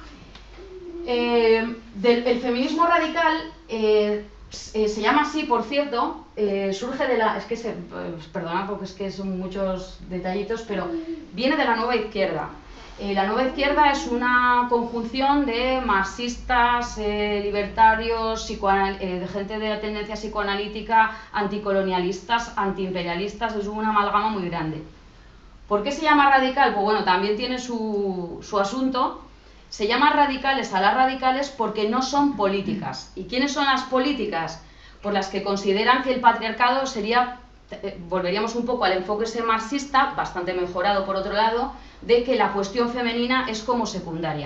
Eh, del, el feminismo radical eh, Eh, se llama así, por cierto, eh, surge de la... Es que, se, pues, perdona porque es que son muchos detallitos, pero viene de la nueva izquierda. Eh, la nueva izquierda es una conjunción de marxistas, eh, libertarios, eh, de gente de tendencia psicoanalítica, anticolonialistas, antiimperialistas, es una amalgama muy grande. ¿Por qué se llama radical? Pues bueno, también tiene su, su asunto. Se llaman radicales a las radicales porque no son políticas. ¿Y quiénes son las políticas? Por las que consideran que el patriarcado sería, eh, volveríamos un poco al enfoque ese marxista, bastante mejorado por otro lado, de que la cuestión femenina es como secundaria.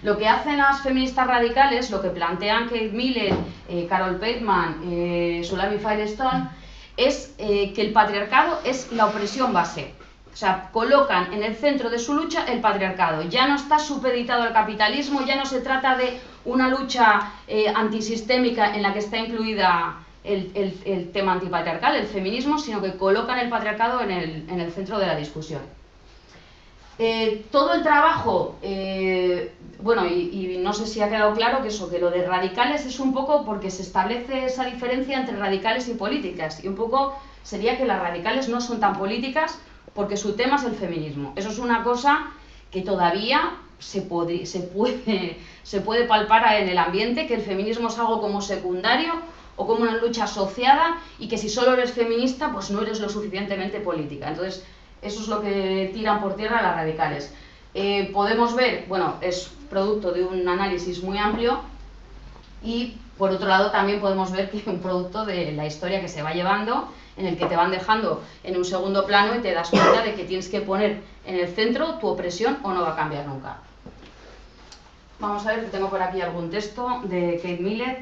Lo que hacen las feministas radicales, lo que plantean Kate Millett, eh, Carol Pateman, eh, Sulami Firestone, es eh, que el patriarcado es la opresión base. O sea, colocan en el centro de su lucha el patriarcado. Ya no está supeditado al capitalismo, ya no se trata de una lucha eh, antisistémica en la que está incluida el, el, el tema antipatriarcal, el feminismo, sino que colocan el patriarcado en el, en el centro de la discusión. Eh, todo el trabajo, eh, bueno, y, y no sé si ha quedado claro que eso, que lo de radicales es un poco porque se establece esa diferencia entre radicales y políticas, y un poco sería que las radicales no son tan políticas porque su tema es el feminismo. Eso es una cosa que todavía se puede, se puede, se puede palpar en el ambiente, que el feminismo es algo como secundario o como una lucha asociada, y que si solo eres feminista, pues no eres lo suficientemente política. Entonces, eso es lo que tiran por tierra las radicales. Eh, podemos ver, bueno, es producto de un análisis muy amplio, y por otro lado también podemos ver que es un producto de la historia que se va llevando, en el que te van dejando en un segundo plano y te das cuenta de que tienes que poner en el centro tu opresión o no va a cambiar nunca. Vamos a ver que tengo por aquí algún texto de Kate Millett.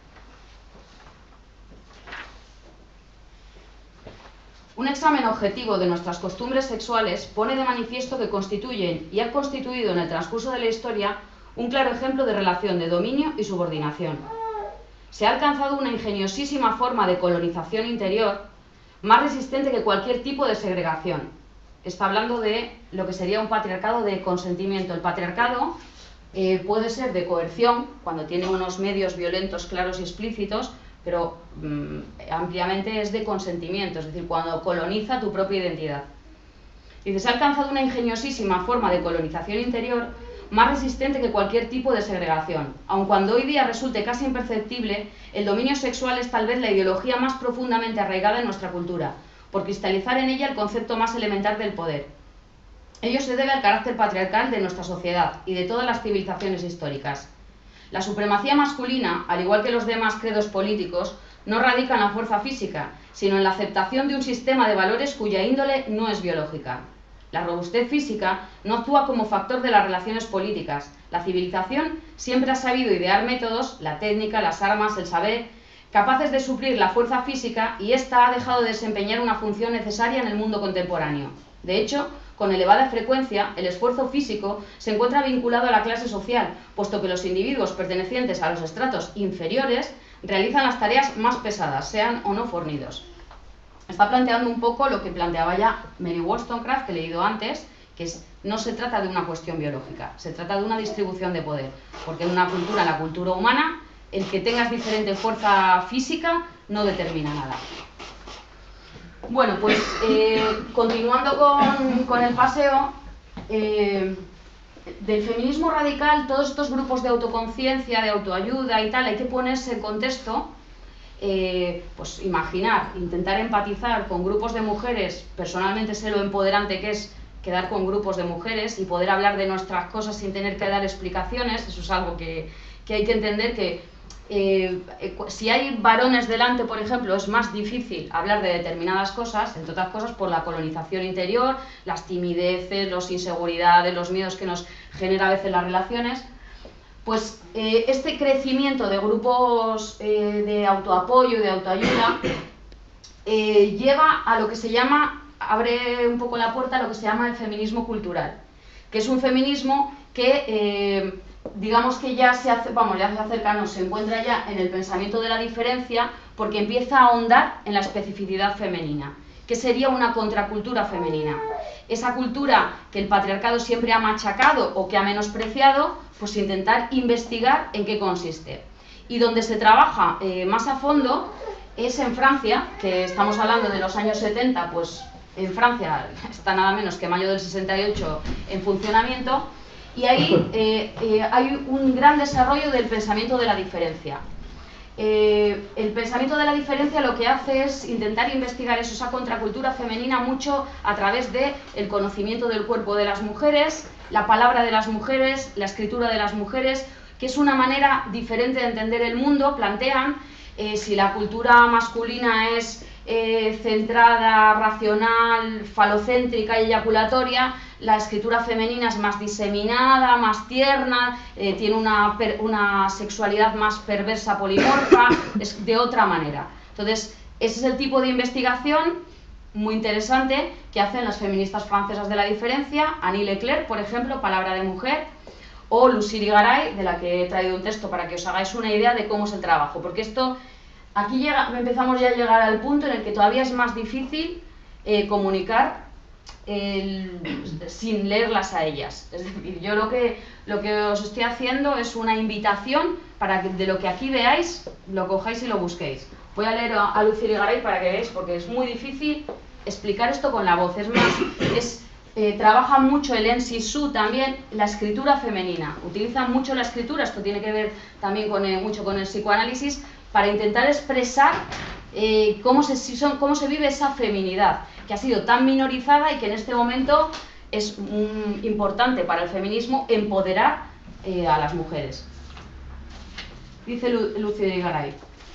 Un examen objetivo de nuestras costumbres sexuales pone de manifiesto que constituyen y han constituido en el transcurso de la historia un claro ejemplo de relación de dominio y subordinación. Se ha alcanzado una ingeniosísima forma de colonización interior, más resistente que cualquier tipo de segregación. Está hablando de lo que sería un patriarcado de consentimiento. El patriarcado eh, puede ser de coerción, cuando tiene unos medios violentos claros y explícitos, pero mmm, ampliamente es de consentimiento, es decir, cuando coloniza tu propia identidad. Dice, se ha alcanzado una ingeniosísima forma de colonización interior, más resistente que cualquier tipo de segregación. Aun cuando hoy día resulte casi imperceptible, el dominio sexual es tal vez la ideología más profundamente arraigada en nuestra cultura, por cristalizar en ella el concepto más elemental del poder. Ello se debe al carácter patriarcal de nuestra sociedad y de todas las civilizaciones históricas. La supremacía masculina, al igual que los demás credos políticos, no radica en la fuerza física, sino en la aceptación de un sistema de valores cuya índole no es biológica. La robustez física no actúa como factor de las relaciones políticas. La civilización siempre ha sabido idear métodos, la técnica, las armas, el saber, capaces de suplir la fuerza física, y ésta ha dejado de desempeñar una función necesaria en el mundo contemporáneo. De hecho, con elevada frecuencia, el esfuerzo físico se encuentra vinculado a la clase social, puesto que los individuos pertenecientes a los estratos inferiores realizan las tareas más pesadas, sean o no fornidos. Está planteando un poco lo que planteaba ya Mary Wollstonecraft, que he leído antes, que es, no se trata de una cuestión biológica, se trata de una distribución de poder, porque en una cultura, en la cultura humana, el que tengas diferente fuerza física no determina nada. Bueno, pues eh, continuando con, con el paseo, eh, del feminismo radical, todos estos grupos de autoconciencia, de autoayuda y tal, hay que ponerse en contexto. Eh, pues imaginar, intentar empatizar con grupos de mujeres. Personalmente sé lo empoderante que es quedar con grupos de mujeres y poder hablar de nuestras cosas sin tener que dar explicaciones. Eso es algo que, que hay que entender, que eh, si hay varones delante, por ejemplo, es más difícil hablar de determinadas cosas, entre otras cosas por la colonización interior, las timideces, las inseguridades, los miedos que nos genera a veces las relaciones. Pues eh, este crecimiento de grupos eh, de autoapoyo y de autoayuda eh, lleva a lo que se llama, abre un poco la puerta a lo que se llama el feminismo cultural, que es un feminismo que, eh, digamos que ya se hace, vamos, ya se acerca, se encuentra ya en el pensamiento de la diferencia, porque empieza a ahondar en la especificidad femenina, que sería una contracultura femenina. Esa cultura que el patriarcado siempre ha machacado o que ha menospreciado, pues intentar investigar en qué consiste. Y donde se trabaja eh, más a fondo es en Francia, que estamos hablando de los años setenta, pues en Francia está nada menos que mayo del sesenta y ocho en funcionamiento, y ahí eh, eh, hay un gran desarrollo del pensamiento de la diferencia. Eh, el pensamiento de la diferencia lo que hace es intentar investigar eso, esa contracultura femenina, mucho a través de el conocimiento del cuerpo de las mujeres, la palabra de las mujeres, la escritura de las mujeres, que es una manera diferente de entender el mundo. Plantean eh, si la cultura masculina es eh, centrada, racional, falocéntrica y eyaculatoria, la escritura femenina es más diseminada, más tierna, eh, tiene una, una sexualidad más perversa, polimorfa, es de otra manera. Entonces, ese es el tipo de investigación muy interesante que hacen las feministas francesas de la diferencia, Annie Leclerc, por ejemplo, Palabra de mujer, o Lucy Irigaray, de la que he traído un texto para que os hagáis una idea de cómo es el trabajo, porque esto, aquí llega, empezamos ya a llegar al punto en el que todavía es más difícil eh, comunicar el, sin leerlas a ellas. Es decir, yo lo que, lo que os estoy haciendo es una invitación para que de lo que aquí veáis, lo cojáis y lo busquéis. Voy a leer a, a Lucy Irigaray para que veáis, porque es muy difícil explicar esto con la voz. Es más, es, eh, trabaja mucho el N C S U también, la escritura femenina. Utilizan mucho la escritura, esto tiene que ver también con, eh, mucho con el psicoanálisis, para intentar expresar eh, cómo, se, si son, cómo se vive esa feminidad, que ha sido tan minorizada y que en este momento es mm, importante para el feminismo empoderar eh, a las mujeres. Dice Lu Lucy Irigaray: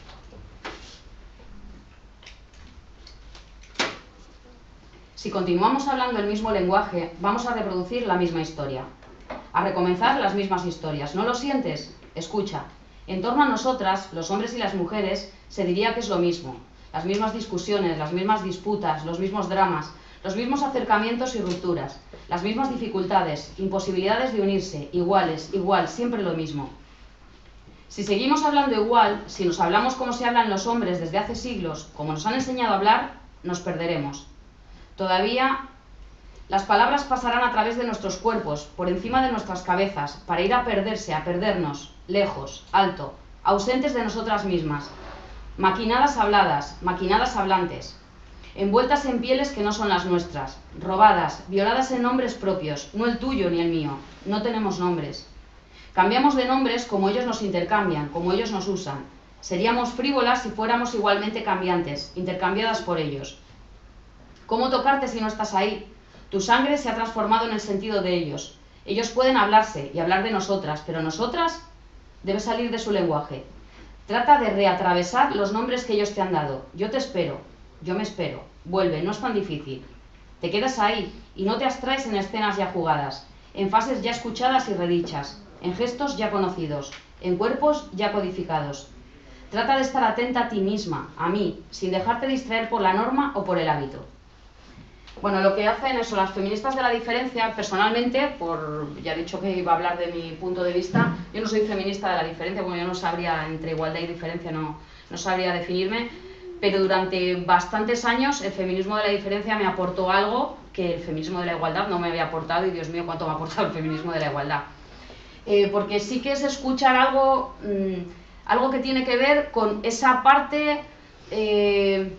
si continuamos hablando el mismo lenguaje, vamos a reproducir la misma historia, a recomenzar las mismas historias. ¿No lo sientes? Escucha. En torno a nosotras, los hombres y las mujeres, se diría que es lo mismo. Las mismas discusiones, las mismas disputas, los mismos dramas, los mismos acercamientos y rupturas, las mismas dificultades, imposibilidades de unirse, iguales, igual, siempre lo mismo. Si seguimos hablando igual, si nos hablamos como se hablan los hombres desde hace siglos, como nos han enseñado a hablar, nos perderemos. Todavía las palabras pasarán a través de nuestros cuerpos, por encima de nuestras cabezas, para ir a perderse, a perdernos, lejos, alto, ausentes de nosotras mismas. Maquinadas habladas, maquinadas hablantes, envueltas en pieles que no son las nuestras, robadas, violadas en nombres propios, no el tuyo ni el mío, no tenemos nombres. Cambiamos de nombres como ellos nos intercambian, como ellos nos usan. Seríamos frívolas si fuéramos igualmente cambiantes, intercambiadas por ellos. ¿Cómo tocarte si no estás ahí? Tu sangre se ha transformado en el sentido de ellos. Ellos pueden hablarse y hablar de nosotras, pero nosotras debes salir de su lenguaje. Trata de reatravesar los nombres que ellos te han dado. Yo te espero, yo me espero. Vuelve, no es tan difícil. Te quedas ahí y no te abstraes en escenas ya jugadas, en fases ya escuchadas y redichas, en gestos ya conocidos, en cuerpos ya codificados. Trata de estar atenta a ti misma, a mí, sin dejarte distraer por la norma o por el hábito. Bueno, lo que hacen eso, las feministas de la diferencia, personalmente, por ya he dicho que iba a hablar de mi punto de vista, yo no soy feminista de la diferencia, bueno, yo no sabría, entre igualdad y diferencia, no, no sabría definirme, pero durante bastantes años el feminismo de la diferencia me aportó algo que el feminismo de la igualdad no me había aportado, y Dios mío, cuánto me ha aportado el feminismo de la igualdad. Eh, porque sí que es escuchar algo, mmm, algo que tiene que ver con esa parte eh,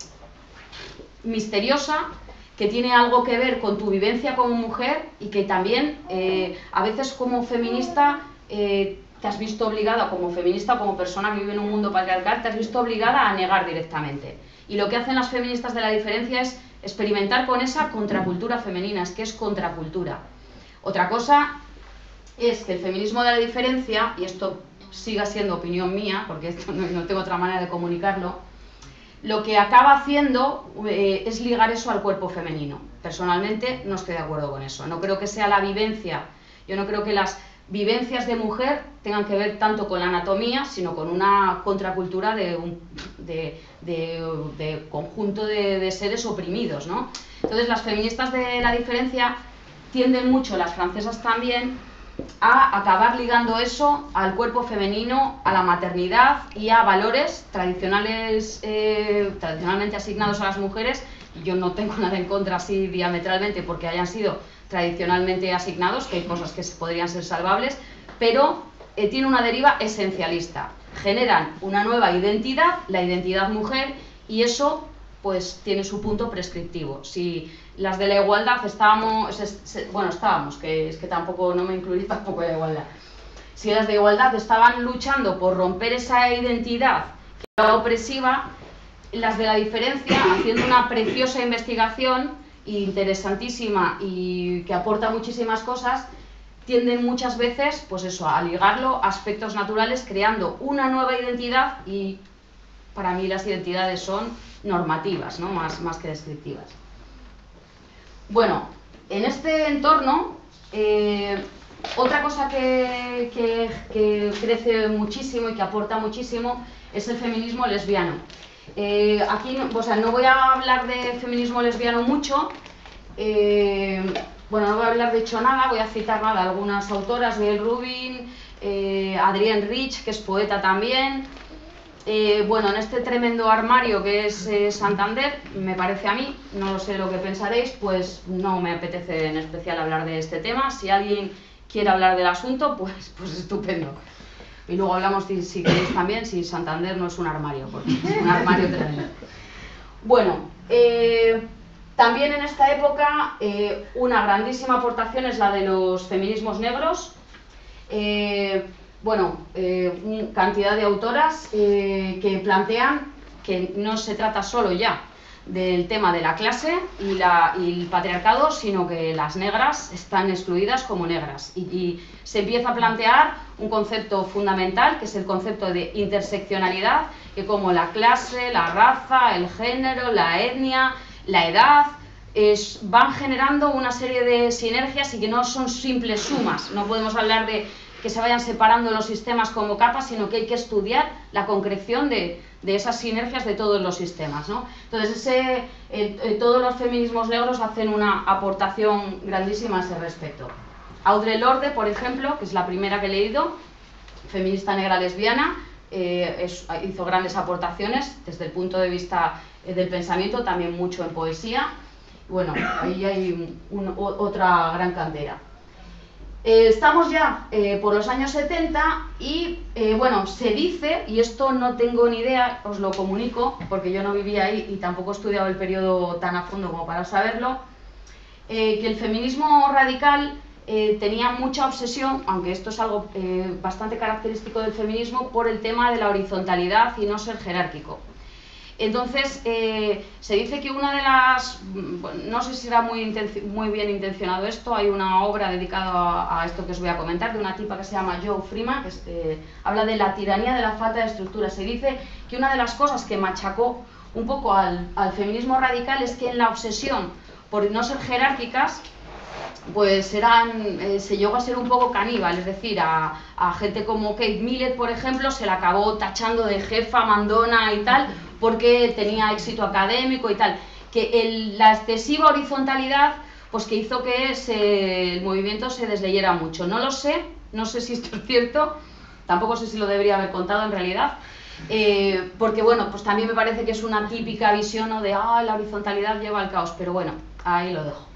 misteriosa, que tiene algo que ver con tu vivencia como mujer y que también eh, a veces como feminista eh, te has visto obligada, como feminista o como persona que vive en un mundo patriarcal, te has visto obligada a negar directamente. Y lo que hacen las feministas de la diferencia es experimentar con esa contracultura femenina, es que es contracultura. Otra cosa es que el feminismo de la diferencia, y esto siga siendo opinión mía, porque esto no, no tengo otra manera de comunicarlo, lo que acaba haciendo eh, es ligar eso al cuerpo femenino. Personalmente no estoy de acuerdo con eso. No creo que sea la vivencia, yo no creo que las vivencias de mujer tengan que ver tanto con la anatomía, sino con una contracultura de un de, de, de conjunto de, de seres oprimidos, ¿no? Entonces las feministas de la diferencia tienden mucho, las francesas también, a acabar ligando eso al cuerpo femenino, a la maternidad y a valores tradicionales, eh, tradicionalmente asignados a las mujeres. Yo no tengo nada en contra así diametralmente porque hayan sido tradicionalmente asignados, que hay cosas que podrían ser salvables, pero eh, tiene una deriva esencialista. Generan una nueva identidad, la identidad mujer, y eso pues tiene su punto prescriptivo. Si las de la igualdad estábamos, bueno, estábamos, que es que tampoco, no me incluí tampoco la igualdad. Si las de igualdad estaban luchando por romper esa identidad que era opresiva, las de la diferencia, haciendo una preciosa investigación interesantísima y que aporta muchísimas cosas, tienden muchas veces, pues eso, a ligarlo a aspectos naturales, creando una nueva identidad, y para mí las identidades son normativas, ¿no? Más, más que descriptivas. Bueno, en este entorno, eh, otra cosa que, que, que crece muchísimo y que aporta muchísimo es el feminismo lesbiano. Eh, aquí, o sea, no voy a hablar de feminismo lesbiano mucho, eh, bueno, no voy a hablar de hecho nada, voy a citar nada, algunas autoras, Gail Rubin, eh, Adrienne Rich, que es poeta también. Eh, bueno, en este tremendo armario que es eh, Santander, me parece a mí, no lo sé lo que pensaréis, pues no me apetece en especial hablar de este tema. Si alguien quiere hablar del asunto, pues, pues estupendo. Y luego hablamos, si, si queréis también, si Santander no es un armario, porque es un armario tremendo. Bueno, eh, también en esta época eh, una grandísima aportación es la de los feminismos negros. Eh, Bueno, eh, cantidad de autoras eh, que plantean que no se trata solo ya del tema de la clase y, la, y el patriarcado, sino que las negras están excluidas como negras. Y, y se empieza a plantear un concepto fundamental, que es el concepto de interseccionalidad, que como la clase, la raza, el género, la etnia, la edad, es, van generando una serie de sinergias y que no son simples sumas. No podemos hablar de que se vayan separando los sistemas como capas, sino que hay que estudiar la concreción de, de esas sinergias de todos los sistemas, ¿no? Entonces, ese, eh, eh, todos los feminismos negros hacen una aportación grandísima a ese respecto. Audre Lorde, por ejemplo, que es la primera que he leído, feminista negra lesbiana, eh, es, hizo grandes aportaciones desde el punto de vista eh, del pensamiento, también mucho en poesía. Bueno, ahí hay un, un, otra gran cantera. Eh, estamos ya eh, por los años setenta y, eh, bueno, se dice, y esto no tengo ni idea, os lo comunico, porque yo no vivía ahí y tampoco he estudiado el periodo tan a fondo como para saberlo, eh, que el feminismo radical eh, tenía mucha obsesión, aunque esto es algo eh, bastante característico del feminismo, por el tema de la horizontalidad y no ser jerárquico. Entonces, eh, se dice que una de las, bueno, no sé si era muy, muy bien intencionado esto, hay una obra dedicada a, a esto que os voy a comentar, de una tipa que se llama Jo Freeman, que este, habla de la tiranía de la falta de estructura. Se dice que una de las cosas que machacó un poco al, al feminismo radical es que en la obsesión por no ser jerárquicas, pues eran, eh, se llegó a ser un poco caníbal, es decir, a, a gente como Kate Millett, por ejemplo, se la acabó tachando de jefa, mandona y tal, porque tenía éxito académico y tal, que el, la excesiva horizontalidad pues que hizo que se, el movimiento se desleyera mucho. No lo sé, no sé si esto es cierto, tampoco sé si lo debería haber contado en realidad, eh, porque bueno, pues también me parece que es una típica visión, ¿no?, de ah, la horizontalidad lleva al caos, pero bueno, ahí lo dejo.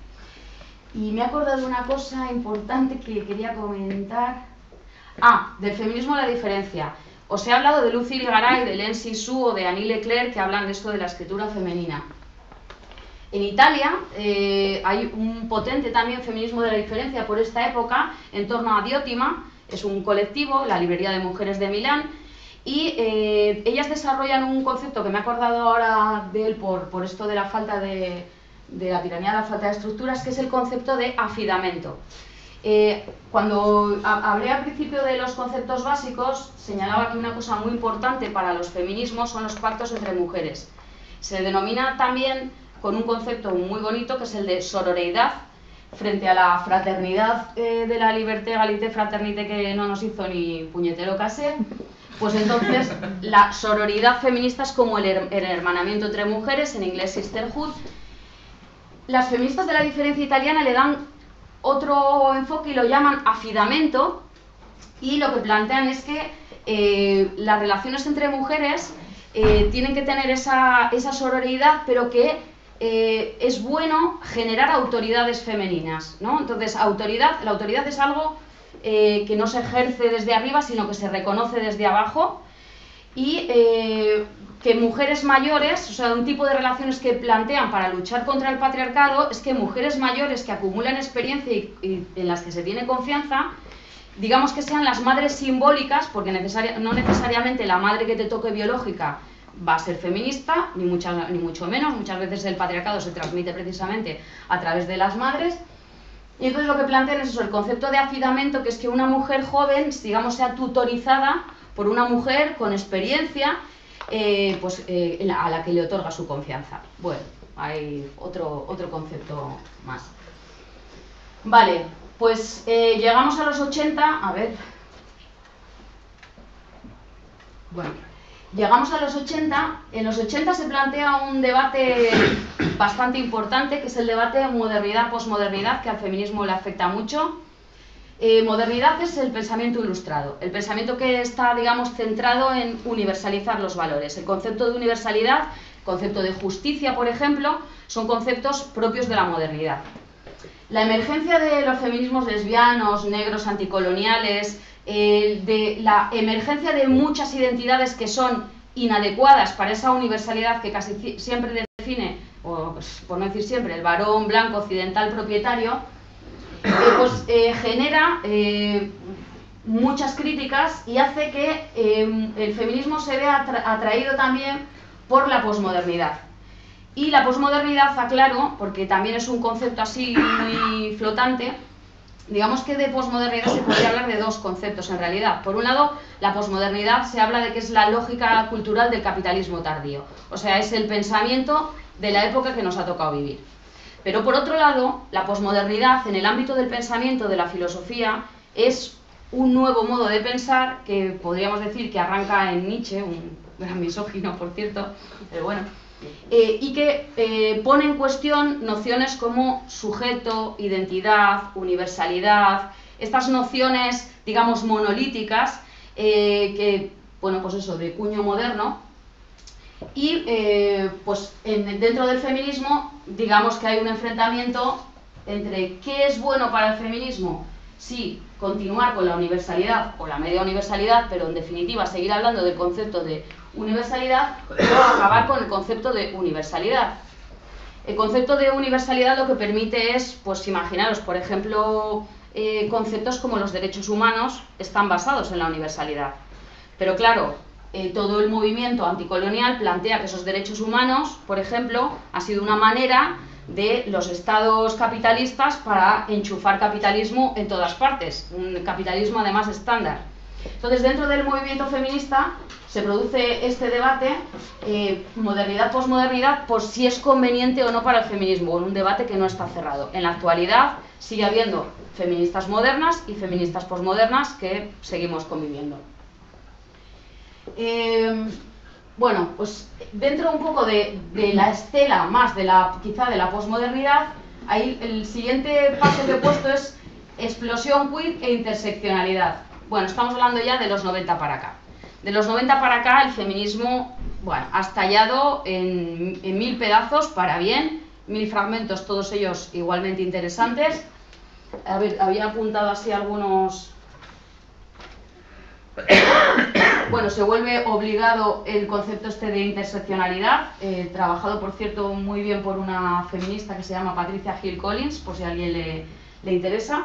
Y me he acordado de una cosa importante que quería comentar. Ah, del feminismo la diferencia. Os he hablado de Lucy Irigaray, de Hélène Cixous o de Annie Leclerc, que hablan de esto de la escritura femenina. En Italia eh, hay un potente también feminismo de la diferencia por esta época, en torno a Diotima, es un colectivo, la librería de mujeres de Milán, y eh, ellas desarrollan un concepto que me he acordado ahora de él por, por esto de la falta de, de la tiranía, de la falta de estructuras, que es el concepto de afidamento. Eh, cuando hablé al principio de los conceptos básicos, señalaba que una cosa muy importante para los feminismos son los pactos entre mujeres. Se denomina también con un concepto muy bonito, que es el de sororidad, frente a la fraternidad eh, de la liberté, égalité, fraternité, que no nos hizo ni puñetero casé. Pues entonces la sororidad feminista es como el, her el hermanamiento entre mujeres, en inglés sisterhood. Las feministas de la diferencia italiana le dan otro enfoque y lo llaman afidamento, y lo que plantean es que eh, las relaciones entre mujeres eh, tienen que tener esa, esa sororidad, pero que eh, es bueno generar autoridades femeninas, ¿no? Entonces, autoridad, la autoridad es algo eh, que no se ejerce desde arriba, sino que se reconoce desde abajo, y eh, que mujeres mayores, o sea, un tipo de relaciones que plantean para luchar contra el patriarcado, es que mujeres mayores que acumulan experiencia y, y en las que se tiene confianza, digamos que sean las madres simbólicas, porque necesaria, no necesariamente la madre que te toque biológica va a ser feminista, ni, mucha, ni mucho menos, muchas veces el patriarcado se transmite precisamente a través de las madres. Y entonces lo que plantean es eso, el concepto de afidamento, que es que una mujer joven, digamos, sea tutorizada por una mujer con experiencia, Eh, pues, eh, a la que le otorga su confianza. Bueno, hay otro, otro concepto más. Vale, pues eh, llegamos a los ochenta, a ver... Bueno, llegamos a los ochenta, en los ochenta se plantea un debate bastante importante, que es el debate modernidad-posmodernidad, que al feminismo le afecta mucho. Eh, modernidad es el pensamiento ilustrado, el pensamiento que está, digamos, centrado en universalizar los valores. El concepto de universalidad, el concepto de justicia, por ejemplo, son conceptos propios de la modernidad. La emergencia de los feminismos lesbianos, negros, anticoloniales, eh, de la emergencia de muchas identidades que son inadecuadas para esa universalidad que casi siempre define, o pues, por no decir siempre, el varón blanco occidental propietario, eh, pues eh, genera eh, muchas críticas y hace que eh, el feminismo se vea atra atraído también por la posmodernidad. Y la posmodernidad, aclaro, porque también es un concepto así muy flotante, digamos que de posmodernidad se podría hablar de dos conceptos en realidad. Por un lado, la posmodernidad se habla de que es la lógica cultural del capitalismo tardío, o sea, es el pensamiento de la época que nos ha tocado vivir. Pero por otro lado, la posmodernidad en el ámbito del pensamiento, de la filosofía, es un nuevo modo de pensar que podríamos decir que arranca en Nietzsche, un gran misógino por cierto, pero bueno, eh, y que eh, pone en cuestión nociones como sujeto, identidad, universalidad, estas nociones, digamos, monolíticas, eh, que, bueno, pues eso, de cuño moderno. Y eh, pues en, dentro del feminismo, digamos que hay un enfrentamiento entre qué es bueno para el feminismo, sí, continuar con la universalidad o la media universalidad, pero en definitiva seguir hablando del concepto de universalidad, o acabar con el concepto de universalidad. El concepto de universalidad lo que permite es, pues imaginaros, por ejemplo, eh, conceptos como los derechos humanos están basados en la universalidad. Pero claro, Eh, todo el movimiento anticolonial plantea que esos derechos humanos, por ejemplo, ha sido una manera de los estados capitalistas para enchufar capitalismo en todas partes, un capitalismo además estándar. Entonces, dentro del movimiento feminista se produce este debate, eh, modernidad-posmodernidad, por si es conveniente o no para el feminismo, un debate que no está cerrado. En la actualidad sigue habiendo feministas modernas y feministas posmodernas que seguimos conviviendo. Eh, bueno, pues dentro un poco de, de la estela más de la, quizá de la posmodernidad, ahí el siguiente paso que he puesto es explosión queer e interseccionalidad. Bueno, estamos hablando ya de los noventa para acá. De los noventa para acá el feminismo, bueno, ha estallado en, en mil pedazos para bien, mil fragmentos, todos ellos igualmente interesantes. A ver, había apuntado así algunos... Bueno, se vuelve obligado el concepto este de interseccionalidad, eh, trabajado por cierto muy bien por una feminista que se llama Patricia Hill Collins, por si a alguien le, le interesa.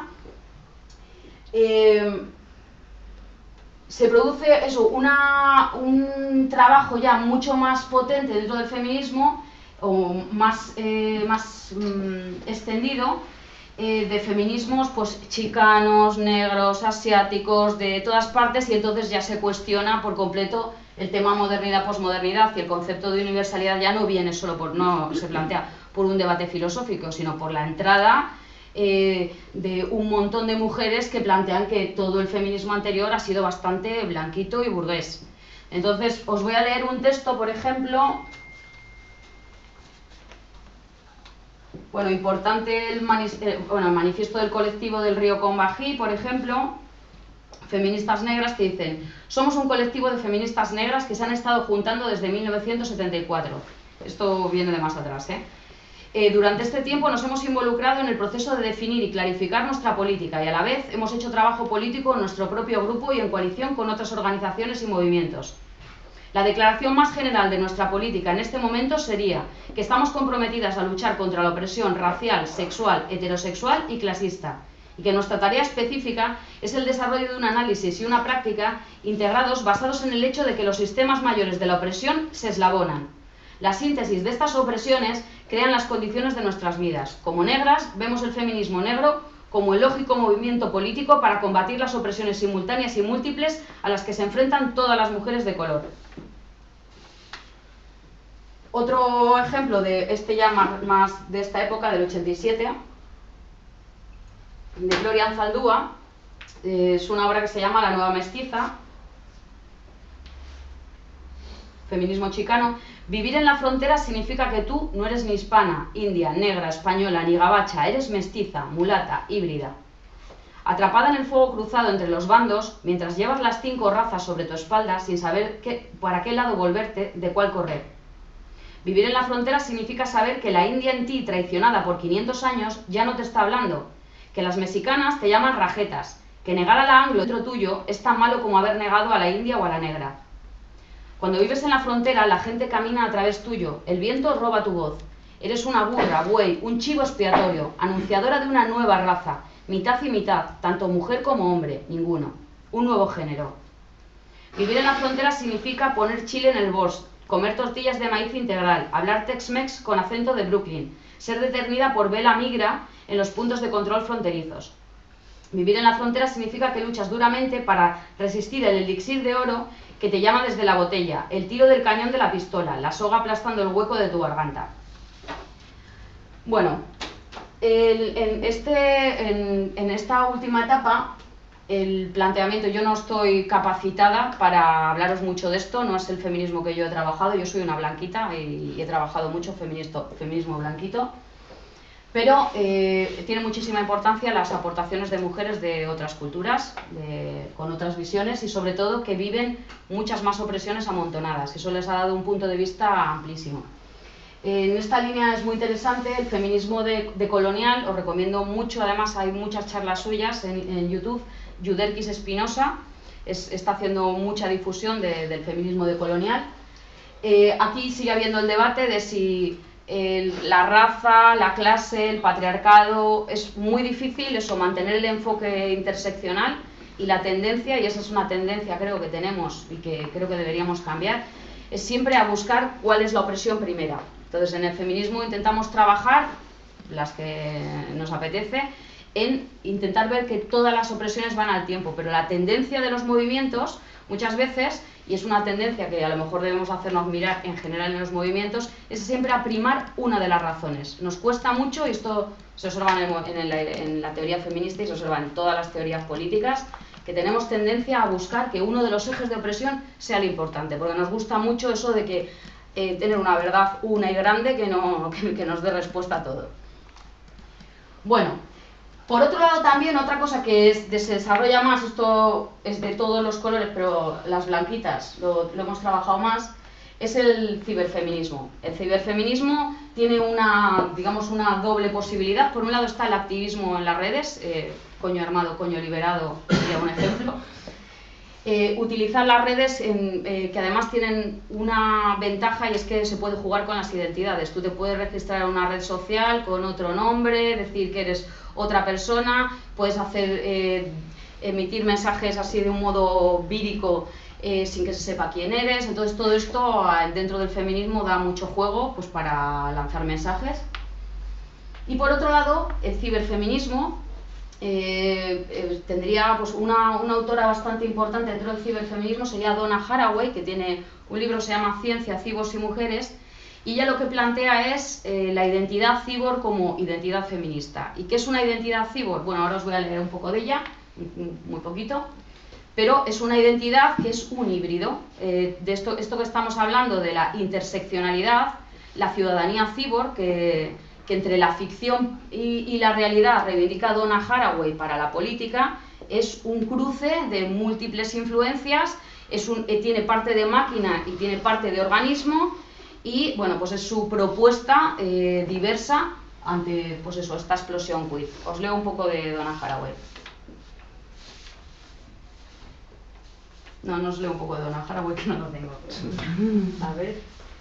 Eh, se produce eso, una, un trabajo ya mucho más potente dentro del feminismo, o más, eh, más mm, extendido, Eh, de feminismos pues chicanos, negros, asiáticos, de todas partes, y entonces ya se cuestiona por completo el tema modernidad-posmodernidad, y el concepto de universalidad ya no viene solo por, no se plantea por un debate filosófico, sino por la entrada eh, de un montón de mujeres que plantean que todo el feminismo anterior ha sido bastante blanquito y burgués. Entonces os voy a leer un texto, por ejemplo. Bueno, importante el, mani eh, bueno, el manifiesto del colectivo del Río Combají, por ejemplo, feministas negras que dicen: somos un colectivo de feministas negras que se han estado juntando desde mil novecientos setenta y cuatro. Esto viene de más atrás, ¿eh? Eh, durante este tiempo nos hemos involucrado en el proceso de definir y clarificar nuestra política, y a la vez hemos hecho trabajo político en nuestro propio grupo y en coalición con otras organizaciones y movimientos. La declaración más general de nuestra política en este momento sería que estamos comprometidas a luchar contra la opresión racial, sexual, heterosexual y clasista, y que nuestra tarea específica es el desarrollo de un análisis y una práctica integrados basados en el hecho de que los sistemas mayores de la opresión se eslabonan. La síntesis de estas opresiones crean las condiciones de nuestras vidas. Como negras, vemos el feminismo negro como el lógico movimiento político para combatir las opresiones simultáneas y múltiples a las que se enfrentan todas las mujeres de color. Otro ejemplo de este ya más, más de esta época, del ochenta y siete, de Gloria Anzaldúa. Eh, es una obra que se llama La nueva mestiza, feminismo chicano. Vivir en la frontera significa que tú no eres ni hispana, india, negra, española, ni gabacha, eres mestiza, mulata, híbrida. Atrapada en el fuego cruzado entre los bandos, mientras llevas las cinco razas sobre tu espalda sin saber qué, para qué lado volverte, de cuál correr. Vivir en la frontera significa saber que la india en ti, traicionada por quinientos años, ya no te está hablando, que las mexicanas te llaman rajetas, que negar a la anglo dentro tuyo es tan malo como haber negado a la india o a la negra. Cuando vives en la frontera, la gente camina a través tuyo, el viento roba tu voz. Eres una burra, buey, un chivo expiatorio, anunciadora de una nueva raza, mitad y mitad, tanto mujer como hombre, ninguno. Un nuevo género. Vivir en la frontera significa poner chile en el bols, comer tortillas de maíz integral, hablar Tex-Mex con acento de Brooklyn, ser detenida por vela migra en los puntos de control fronterizos. Vivir en la frontera significa que luchas duramente para resistir el elixir de oro que te llama desde la botella, el tiro del cañón de la pistola, la soga aplastando el hueco de tu garganta. Bueno, el, en, este, en, en esta última etapa, el planteamiento, yo no estoy capacitada para hablaros mucho de esto, no es el feminismo que yo he trabajado, yo soy una blanquita y, y he trabajado mucho feministo, feminismo blanquito, pero eh, tiene muchísima importancia las aportaciones de mujeres de otras culturas, de, con otras visiones y sobre todo que viven muchas más opresiones amontonadas. Eso les ha dado un punto de vista amplísimo. En esta línea es muy interesante el feminismo de, de colonial, os recomiendo mucho, además hay muchas charlas suyas en, en YouTube. Yuderquis Espinosa es, está haciendo mucha difusión de, del feminismo de colonial. Eh, aquí sigue habiendo el debate de si El, la raza, la clase, el patriarcado, es muy difícil eso, mantener el enfoque interseccional y la tendencia, y esa es una tendencia creo que tenemos y que creo que deberíamos cambiar, es siempre a buscar cuál es la opresión primera. Entonces en el feminismo intentamos trabajar, las que nos apetece, en intentar ver que todas las opresiones van al tiempo, pero la tendencia de los movimientos muchas veces, y es una tendencia que a lo mejor debemos hacernos mirar en general en los movimientos, es siempre a primar una de las razones. Nos cuesta mucho, y esto se observa en, el, en, la, en la teoría feminista y se observa en todas las teorías políticas, que tenemos tendencia a buscar que uno de los ejes de opresión sea lo importante, porque nos gusta mucho eso de que eh, tener una verdad una y grande que, no, que, que nos dé respuesta a todo. Bueno, por otro lado también otra cosa que es, se desarrolla más, esto es de todos los colores, pero las blanquitas lo, lo hemos trabajado más, es el ciberfeminismo. El ciberfeminismo tiene una, digamos, una doble posibilidad. Por un lado está el activismo en las redes, eh, coño armado, coño liberado, sería un ejemplo. Eh, utilizar las redes en, eh, que además tienen una ventaja y es que se puede jugar con las identidades. Tú te puedes registrar en una red social con otro nombre, decir que eres otra persona, puedes hacer eh, emitir mensajes así de un modo vírico eh, sin que se sepa quién eres. Entonces todo esto dentro del feminismo da mucho juego pues, para lanzar mensajes. Y por otro lado, el ciberfeminismo eh, eh, tendría pues, una, una autora bastante importante dentro del ciberfeminismo, sería Donna Haraway, que tiene un libro que se llama Ciencia, Cibors y Mujeres. Y ella lo que plantea es eh, la identidad cibor como identidad feminista. ¿Y qué es una identidad cibor? Bueno, ahora os voy a leer un poco de ella, muy poquito, pero es una identidad que es un híbrido. Eh, de esto, esto que estamos hablando de la interseccionalidad, la ciudadanía cibor, que, que entre la ficción y, y la realidad reivindica Donna Haraway para la política, es un cruce de múltiples influencias, es un, eh, tiene parte de máquina y tiene parte de organismo. Y bueno, pues es su propuesta eh, diversa ante pues eso, esta explosión queer. Os leo un poco de Donna Haraway. No, no os leo un poco de Donna Haraway, que no lo tengo. Pero... A ver.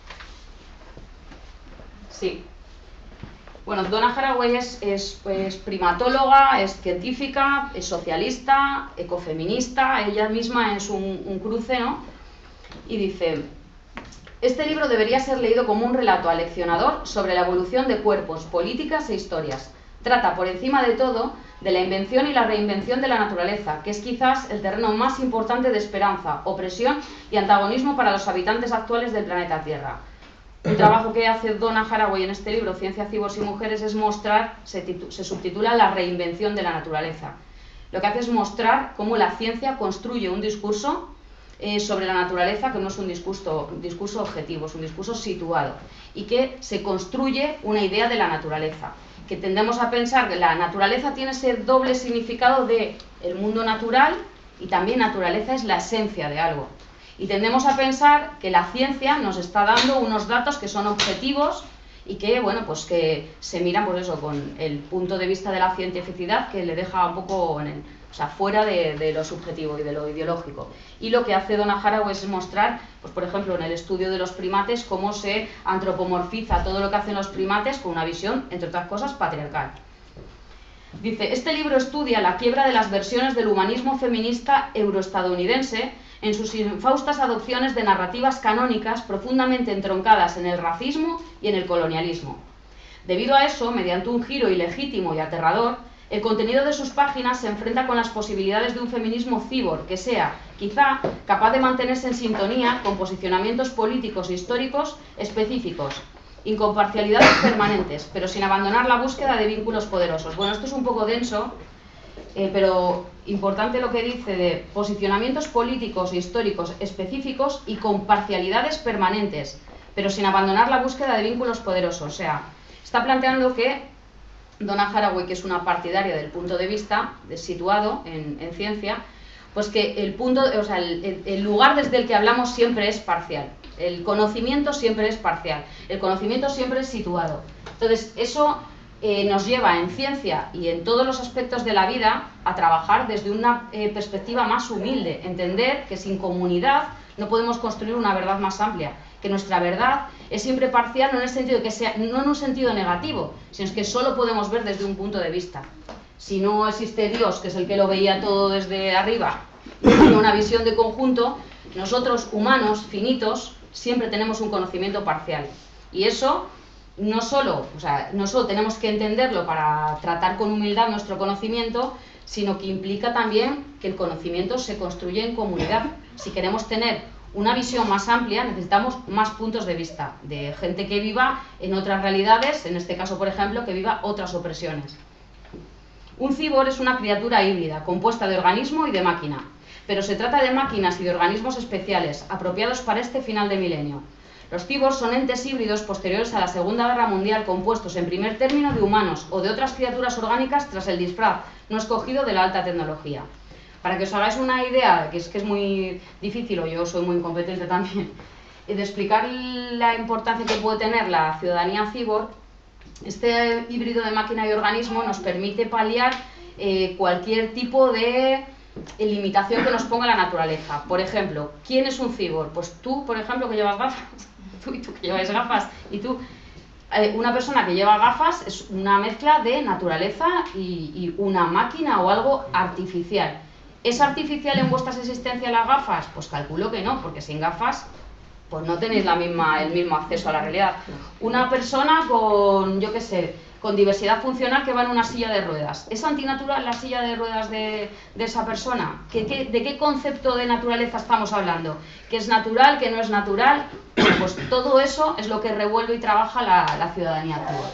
Sí. Bueno, Donna Haraway es, es, es primatóloga, es científica, es socialista, ecofeminista. Ella misma es un, un cruce, ¿no? Y dice... Este libro debería ser leído como un relato aleccionador sobre la evolución de cuerpos, políticas e historias. Trata, por encima de todo, de la invención y la reinvención de la naturaleza, que es quizás el terreno más importante de esperanza, opresión y antagonismo para los habitantes actuales del planeta Tierra. Un trabajo que hace Donna Haraway en este libro, Ciencia, Cibors y Mujeres, es mostrar, se, se subtitula La reinvención de la naturaleza. Lo que hace es mostrar cómo la ciencia construye un discurso eh, sobre la naturaleza que no es un discurso, un discurso objetivo, es un discurso situado, y que se construye una idea de la naturaleza, que tendemos a pensar que la naturaleza tiene ese doble significado de el mundo natural y también naturaleza es la esencia de algo. Y tendemos a pensar que la ciencia nos está dando unos datos que son objetivos y que, bueno, pues que se miran, pues eso, con el punto de vista de la cientificidad que le deja un poco en el, o sea, fuera de, de lo subjetivo y de lo ideológico. Y lo que hace Donna Haraway es mostrar, pues por ejemplo, en el estudio de los primates, cómo se antropomorfiza todo lo que hacen los primates con una visión, entre otras cosas, patriarcal. Dice, este libro estudia la quiebra de las versiones del humanismo feminista euroestadounidense en sus infaustas adopciones de narrativas canónicas profundamente entroncadas en el racismo y en el colonialismo. Debido a eso, mediante un giro ilegítimo y aterrador, el contenido de sus páginas se enfrenta con las posibilidades de un feminismo cíbor que sea, quizá, capaz de mantenerse en sintonía con posicionamientos políticos e históricos específicos, incomparcialidades permanentes, pero sin abandonar la búsqueda de vínculos poderosos. Bueno, esto es un poco denso, eh, pero importante lo que dice de posicionamientos políticos e históricos específicos y con parcialidades permanentes, pero sin abandonar la búsqueda de vínculos poderosos. O sea, está planteando que Donna Haraway, que es una partidaria del punto de vista de, situado en, en ciencia, pues que el, punto, o sea, el, el lugar desde el que hablamos siempre es parcial. El conocimiento siempre es parcial, el conocimiento siempre es situado. Entonces, eso eh, nos lleva en ciencia y en todos los aspectos de la vida a trabajar desde una eh, perspectiva más humilde, entender que sin comunidad no podemos construir una verdad más amplia, que nuestra verdad es siempre parcial, no en el sentido que sea, no en un sentido negativo, sino que solo podemos ver desde un punto de vista. Si no existe Dios, que es el que lo veía todo desde arriba, y tiene una visión de conjunto, nosotros, humanos, finitos, siempre tenemos un conocimiento parcial. Y eso no solo, o sea, no solo tenemos que entenderlo para tratar con humildad nuestro conocimiento, sino que implica también que el conocimiento se construye en comunidad. Si queremos tener una visión más amplia, necesitamos más puntos de vista, de gente que viva en otras realidades, en este caso, por ejemplo, que viva otras opresiones. Un cibor es una criatura híbrida, compuesta de organismo y de máquina, pero se trata de máquinas y de organismos especiales, apropiados para este final de milenio. Los cibors son entes híbridos posteriores a la Segunda Guerra Mundial, compuestos en primer término de humanos o de otras criaturas orgánicas tras el disfraz no escogido de la alta tecnología. Para que os hagáis una idea, que es que es muy difícil, o yo soy muy incompetente también, de explicar la importancia que puede tener la ciudadanía cibor, este híbrido de máquina y organismo nos permite paliar eh, cualquier tipo de limitación que nos ponga la naturaleza. Por ejemplo, ¿quién es un cibor? Pues tú, por ejemplo, que llevas gafas, tú y tú que lleváis gafas, y tú, eh, una persona que lleva gafas es una mezcla de naturaleza y, y una máquina o algo artificial. ¿Es artificial en vuestras existencias las gafas? Pues calculo que no, porque sin gafas pues no tenéis la misma, el mismo acceso a la realidad. Una persona con, yo qué sé, con diversidad funcional que va en una silla de ruedas. ¿Es antinatural la silla de ruedas de, de esa persona? ¿Qué, qué, ¿De qué concepto de naturaleza estamos hablando? ¿Qué es natural? ¿Qué no es natural? Bueno, pues todo eso es lo que revuelve y trabaja la, la ciudadanía actual.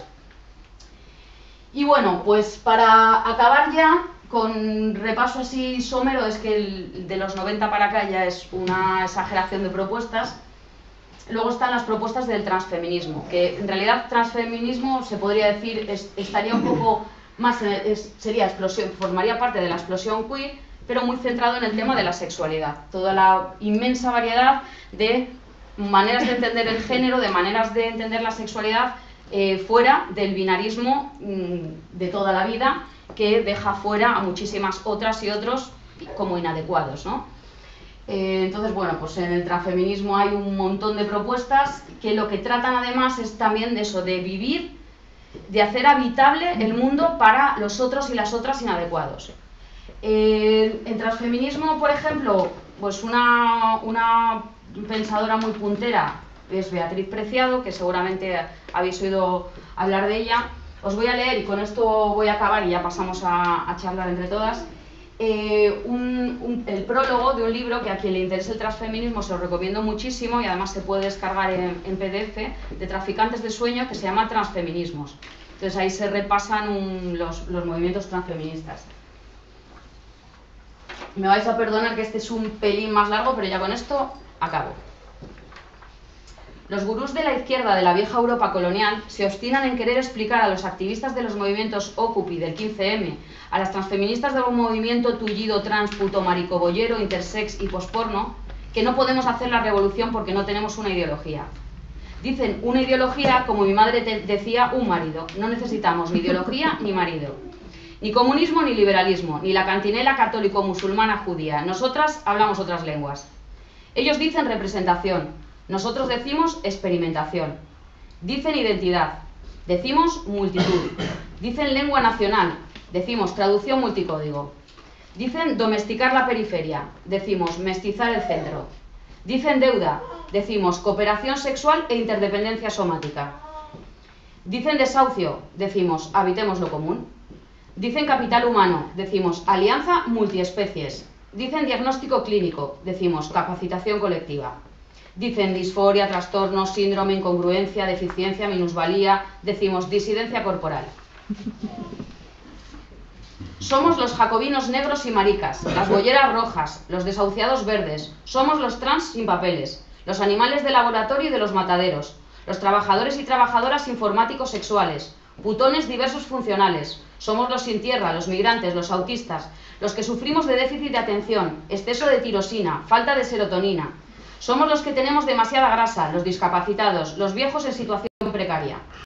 Y bueno, pues para acabar ya, con repaso así somero, es que el, de los noventa para acá ya es una exageración de propuestas. Luego están las propuestas del transfeminismo, que en realidad transfeminismo se podría decir es, estaría un poco más, es, sería explosión, formaría parte de la explosión queer, pero muy centrado en el tema de la sexualidad. Toda la inmensa variedad de maneras de entender el género, de maneras de entender la sexualidad eh, fuera del binarismo mmm, de toda la vida, que deja fuera a muchísimas otras y otros como inadecuados, ¿no? Eh, entonces, bueno, pues en el transfeminismo hay un montón de propuestas que lo que tratan además es también de eso, de vivir, de hacer habitable el mundo para los otros y las otras inadecuados. Eh, en transfeminismo, por ejemplo, pues una, una pensadora muy puntera es Beatriz Preciado, que seguramente habéis oído hablar de ella. Os voy a leer, y con esto voy a acabar y ya pasamos a, a charlar entre todas. eh, un, un, el prólogo de un libro que a quien le interese el transfeminismo se lo recomiendo muchísimo y además se puede descargar en, en P D F, de Traficantes de Sueño, que se llama Transfeminismos. Entonces ahí se repasan un, los, los movimientos transfeministas. Me vais a perdonar que este es un pelín más largo, pero ya con esto acabo. Los gurús de la izquierda de la vieja Europa colonial se obstinan en querer explicar a los activistas de los movimientos Occupy del quince eme, a las transfeministas del movimiento tullido, trans, puto, marico, boyero, intersex y posporno, que no podemos hacer la revolución porque no tenemos una ideología. Dicen una ideología, como mi madre te decía, un marido. No necesitamos ni ideología ni marido. Ni comunismo ni liberalismo, ni la cantinela católico-musulmana judía. Nosotras hablamos otras lenguas. Ellos dicen representación, nosotros decimos experimentación. Dicen identidad, decimos multitud. Dicen lengua nacional, decimos traducción multicódigo. Dicen domesticar la periferia, decimos mestizar el centro. Dicen deuda, decimos cooperación sexual e interdependencia somática. Dicen desahucio, decimos habitemos lo común. Dicen capital humano, decimos alianza multiespecies. Dicen diagnóstico clínico, decimos capacitación colectiva. Dicen disforia, trastorno, síndrome, incongruencia, deficiencia, minusvalía, decimos disidencia corporal. Somos los jacobinos negros y maricas, las bolleras rojas, los desahuciados verdes, somos los trans sin papeles, los animales de laboratorio y de los mataderos, los trabajadores y trabajadoras informáticos sexuales, putones diversos funcionales, somos los sin tierra, los migrantes, los autistas, los que sufrimos de déficit de atención, exceso de tirosina, falta de serotonina, somos los que tenemos demasiada grasa, los discapacitados, los viejos en situación precaria.